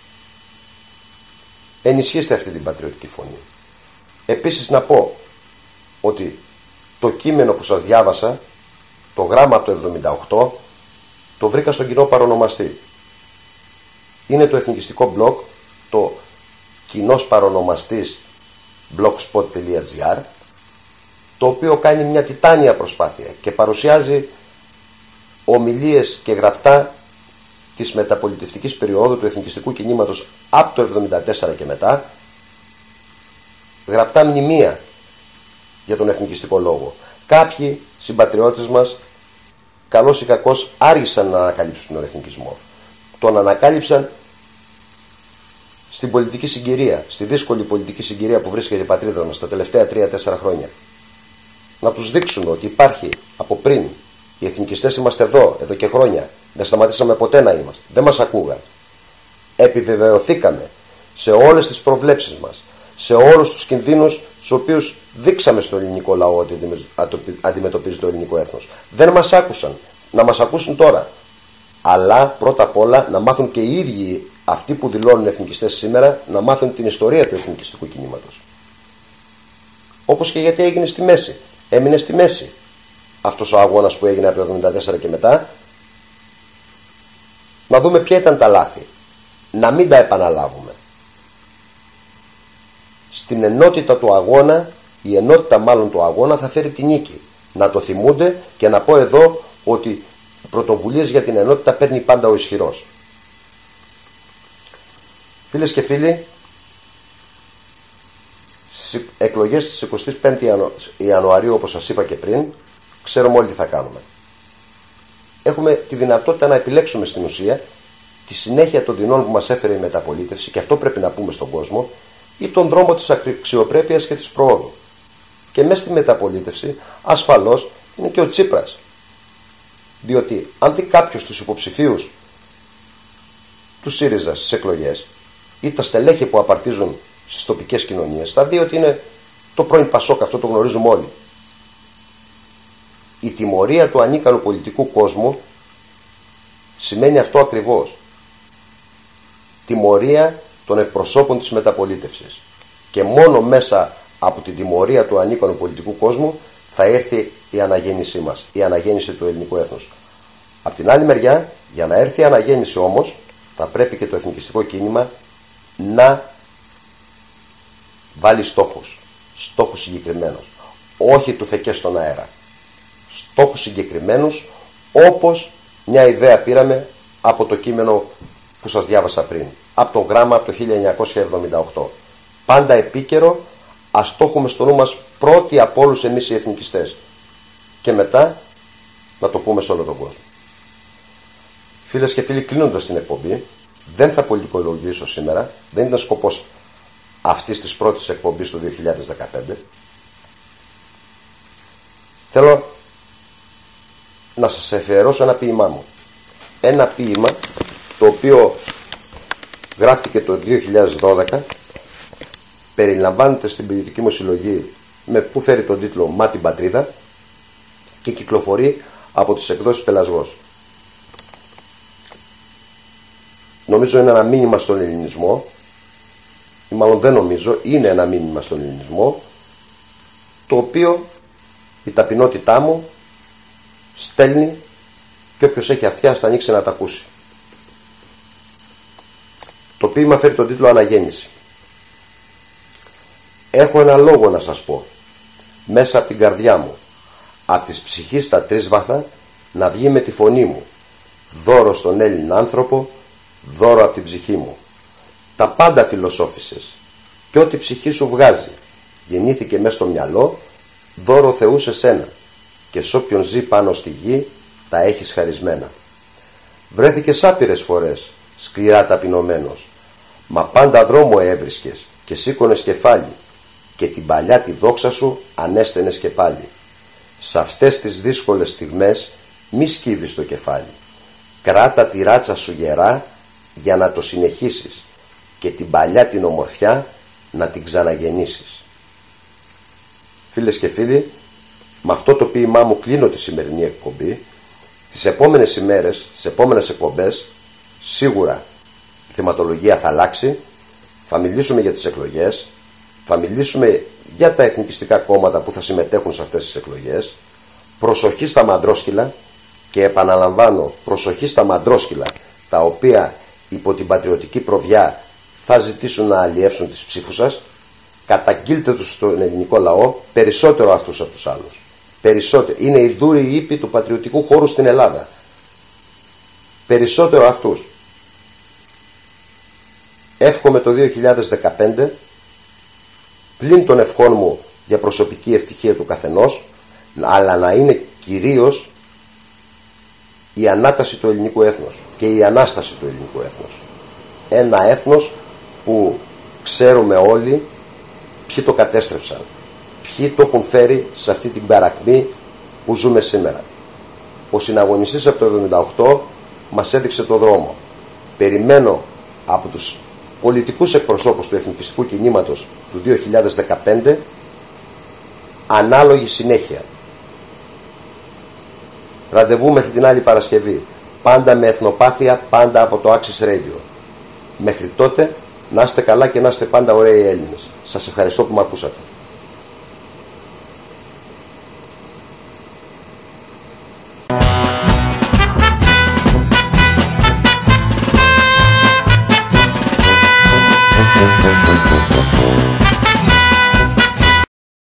Ενισχύστε αυτή την πατριωτική φωνή. Επίσης να πω ότι το κείμενο που σας διάβασα, το γράμμα από το εβδομήντα οκτώ, το βρήκα στον κοινό παρονομαστή. Είναι το εθνικιστικό blog, το κοινός παρονομαστής blogspot τελεία gr, το οποίο κάνει μια τιτάνια προσπάθεια και παρουσιάζει ομιλίες και γραπτά της μεταπολιτευτικής περίοδου του εθνικιστικού κινήματος από το εβδομήντα τέσσερα και μετά, γραπτά μνημεία για τον εθνικιστικό λόγο. Κάποιοι συμπατριώτες μας, καλώς ή κακώς, άργησαν να ανακαλύψουν τον εθνικισμό. Τον ανακάλυψαν στην πολιτική συγκυρία, στη δύσκολη πολιτική συγκυρία που βρίσκεται η πατρίδα μας τα τελευταία τρία τέσσερα χρόνια. Να τους δείξουμε ότι υπάρχει από πριν. Οι εθνικιστές είμαστε εδώ, εδώ και χρόνια. Δεν σταματήσαμε ποτέ να είμαστε. Δεν μας ακούγαν. Επιβεβαιωθήκαμε σε όλες τις προβλέψεις μας, σε όλους τους κινδύνους τους οποίους δείξαμε στο ελληνικό λαό ότι αντιμετωπίζει το ελληνικό έθνος. Δεν μας άκουσαν. Να μας ακούσουν τώρα. Αλλά πρώτα απ' όλα να μάθουν και οι ίδιοι αυτοί που δηλώνουν εθνικιστές σήμερα, να μάθουν την ιστορία του εθνικιστικού κινήματος. Όπως και γιατί έγινε στη μέση. Έμεινε στη μέση αυτός ο αγώνας που έγινε από το εβδομήντα τέσσερα και μετά. Να δούμε ποια ήταν τα λάθη. Να μην τα επαναλάβουμε. Στην ενότητα του αγώνα, η ενότητα μάλλον του αγώνα θα φέρει τη νίκη. Να το θυμούνται και να πω εδώ ότι πρωτοβουλίες για την ενότητα παίρνει πάντα ο ισχυρός. Φίλες και φίλοι, στις εκλογές της εικοστή πέμπτη Ιανουαρίου, όπως σας είπα και πριν, ξέρουμε όλοι τι θα κάνουμε. Έχουμε τη δυνατότητα να επιλέξουμε στην ουσία τη συνέχεια των δεινών που μας έφερε η μεταπολίτευση, και αυτό πρέπει να πούμε στον κόσμο, ή τον δρόμο της αξιοπρέπειας και της προόδου. Και μέσα στη μεταπολίτευση ασφαλώς είναι και ο Τσίπρας. Διότι αν δει κάποιος τους υποψηφίους του ΣΥΡΙΖΑ στις εκλογές ή τα στελέχη που απαρτίζουν στις τοπικές κοινωνίες, θα δει ότι είναι το πρώην Πασόκ, αυτό το γνωρίζουμε όλοι. Η τιμωρία του ανίκανου πολιτικού κόσμου σημαίνει αυτό ακριβώς. Τιμωρία των εκπροσώπων της μεταπολίτευσης. Και μόνο μέσα από την τιμωρία του ανίκανου πολιτικού κόσμου θα έρθει η αναγέννησή μας, η αναγέννηση του ελληνικού έθνους. Απ' την άλλη μεριά, για να έρθει η αναγέννηση όμως, θα πρέπει και το εθνικιστικό κίνημα να βάλει στόχους, στόχους συγκεκριμένους, όχι του φεκές στον αέρα. Στόχους συγκεκριμένους, όπως μια ιδέα πήραμε από το κείμενο που σας διάβασα πριν, από το γράμμα από το χίλια εννιακόσια εβδομήντα οκτώ. Πάντα επίκαιρο, ας το έχουμε στο νου μας πρώτοι από όλους εμείς οι εθνικιστές, και μετά να το πούμε σε όλο τον κόσμο. Φίλες και φίλοι, κλείνοντας την εκπομπή, δεν θα πολιτικολογήσω σήμερα, δεν ήταν σκοπός αυτής της πρώτης εκπομπής του δύο χιλιάδες δεκαπέντε. Θέλω να σας αφιερώσω ένα ποίημά μου. Ένα ποίημα το οποίο γράφτηκε το δύο χιλιάδες δώδεκα, περιλαμβάνεται στην ποιητική μου συλλογή με που φέρει τον τίτλο «Μα την πατρίδα» και κυκλοφορεί από τις εκδόσεις Πελασγός. Νομίζω είναι ένα μήνυμα στον ελληνισμό, ή μάλλον δεν νομίζω, είναι ένα μήνυμα στον ελληνισμό, το οποίο η ταπεινότητά μου στέλνει, και όποιος έχει αυτιά θα ανοίξει να τα ακούσει. Το ποίημα φέρει τον τίτλο «Αναγέννηση». Έχω ένα λόγο να σας πω, μέσα από την καρδιά μου, από της ψυχής τα τρίσβαθα, να βγει με τη φωνή μου, δώρο στον Έλληνα άνθρωπο, δώρο από την ψυχή μου. Τα πάντα φιλοσόφησες, και ό,τι ψυχή σου βγάζει, γεννήθηκε μες στο μυαλό, δώρο Θεού σε σένα, και σ' όποιον ζει πάνω στη γη, τα έχεις χαρισμένα. Βρέθηκες άπειρες φορές, σκληρά ταπεινωμένος, μα πάντα δρόμο έβρισκες και σήκωνες κεφάλι, και την παλιά τη δόξα σου ανέστενες και πάλι. Σ' αυτές τις δύσκολες στιγμές μη σκύβεις το κεφάλι. Κράτα τη ράτσα σου γερά για να το συνεχίσεις, και την παλιά την ομορφιά να την ξαναγεννήσεις. Φίλες και φίλοι, με αυτό το ποίημά μου κλείνω τη σημερινή εκπομπή. Τις επόμενες ημέρες, τις επόμενες εκπομπές, σίγουρα θεματολογία θα αλλάξει, θα μιλήσουμε για τις εκλογές, θα μιλήσουμε για τα εθνικιστικά κόμματα που θα συμμετέχουν σε αυτές τις εκλογές. Προσοχή στα μαντρόσκυλα, και επαναλαμβάνω, προσοχή στα μαντρόσκυλα, τα οποία υπό την πατριωτική προβιά θα ζητήσουν να αλλιεύσουν τις ψήφους σας. Καταγγείλτε τους στον ελληνικό λαό, περισσότερο αυτούς από τους άλλους. Περισσότερο. Είναι οι δούροι ύποι του πατριωτικού χώρου στην Ελλάδα. Περισσότερο αυτούς. Εύχομαι το δύο χιλιάδες δεκαπέντε, πλην των ευχών μου για προσωπική ευτυχία του καθενός, αλλά να είναι κυρίως η ανάταση του ελληνικού έθνους και η ανάσταση του ελληνικού έθνους. Ένα έθνος που ξέρουμε όλοι ποιοι το κατέστρεψαν, ποιοι το έχουν φέρει σε αυτή την παρακμή που ζούμε σήμερα. Ο συναγωνιστής από το εβδομήντα οκτώ μας έδειξε το δρόμο. Περιμένω από τους πολιτικούς εκπροσώπους του εθνικιστικού κινήματος του δύο χιλιάδες δεκαπέντε ανάλογη συνέχεια. Ραντεβού μέχρι την άλλη Παρασκευή. Πάντα με εθνοπάθεια, πάντα από το Axis Radio. Μέχρι τότε, να είστε καλά και να είστε πάντα ωραίοι Έλληνες. Σας ευχαριστώ που με ακούσατε.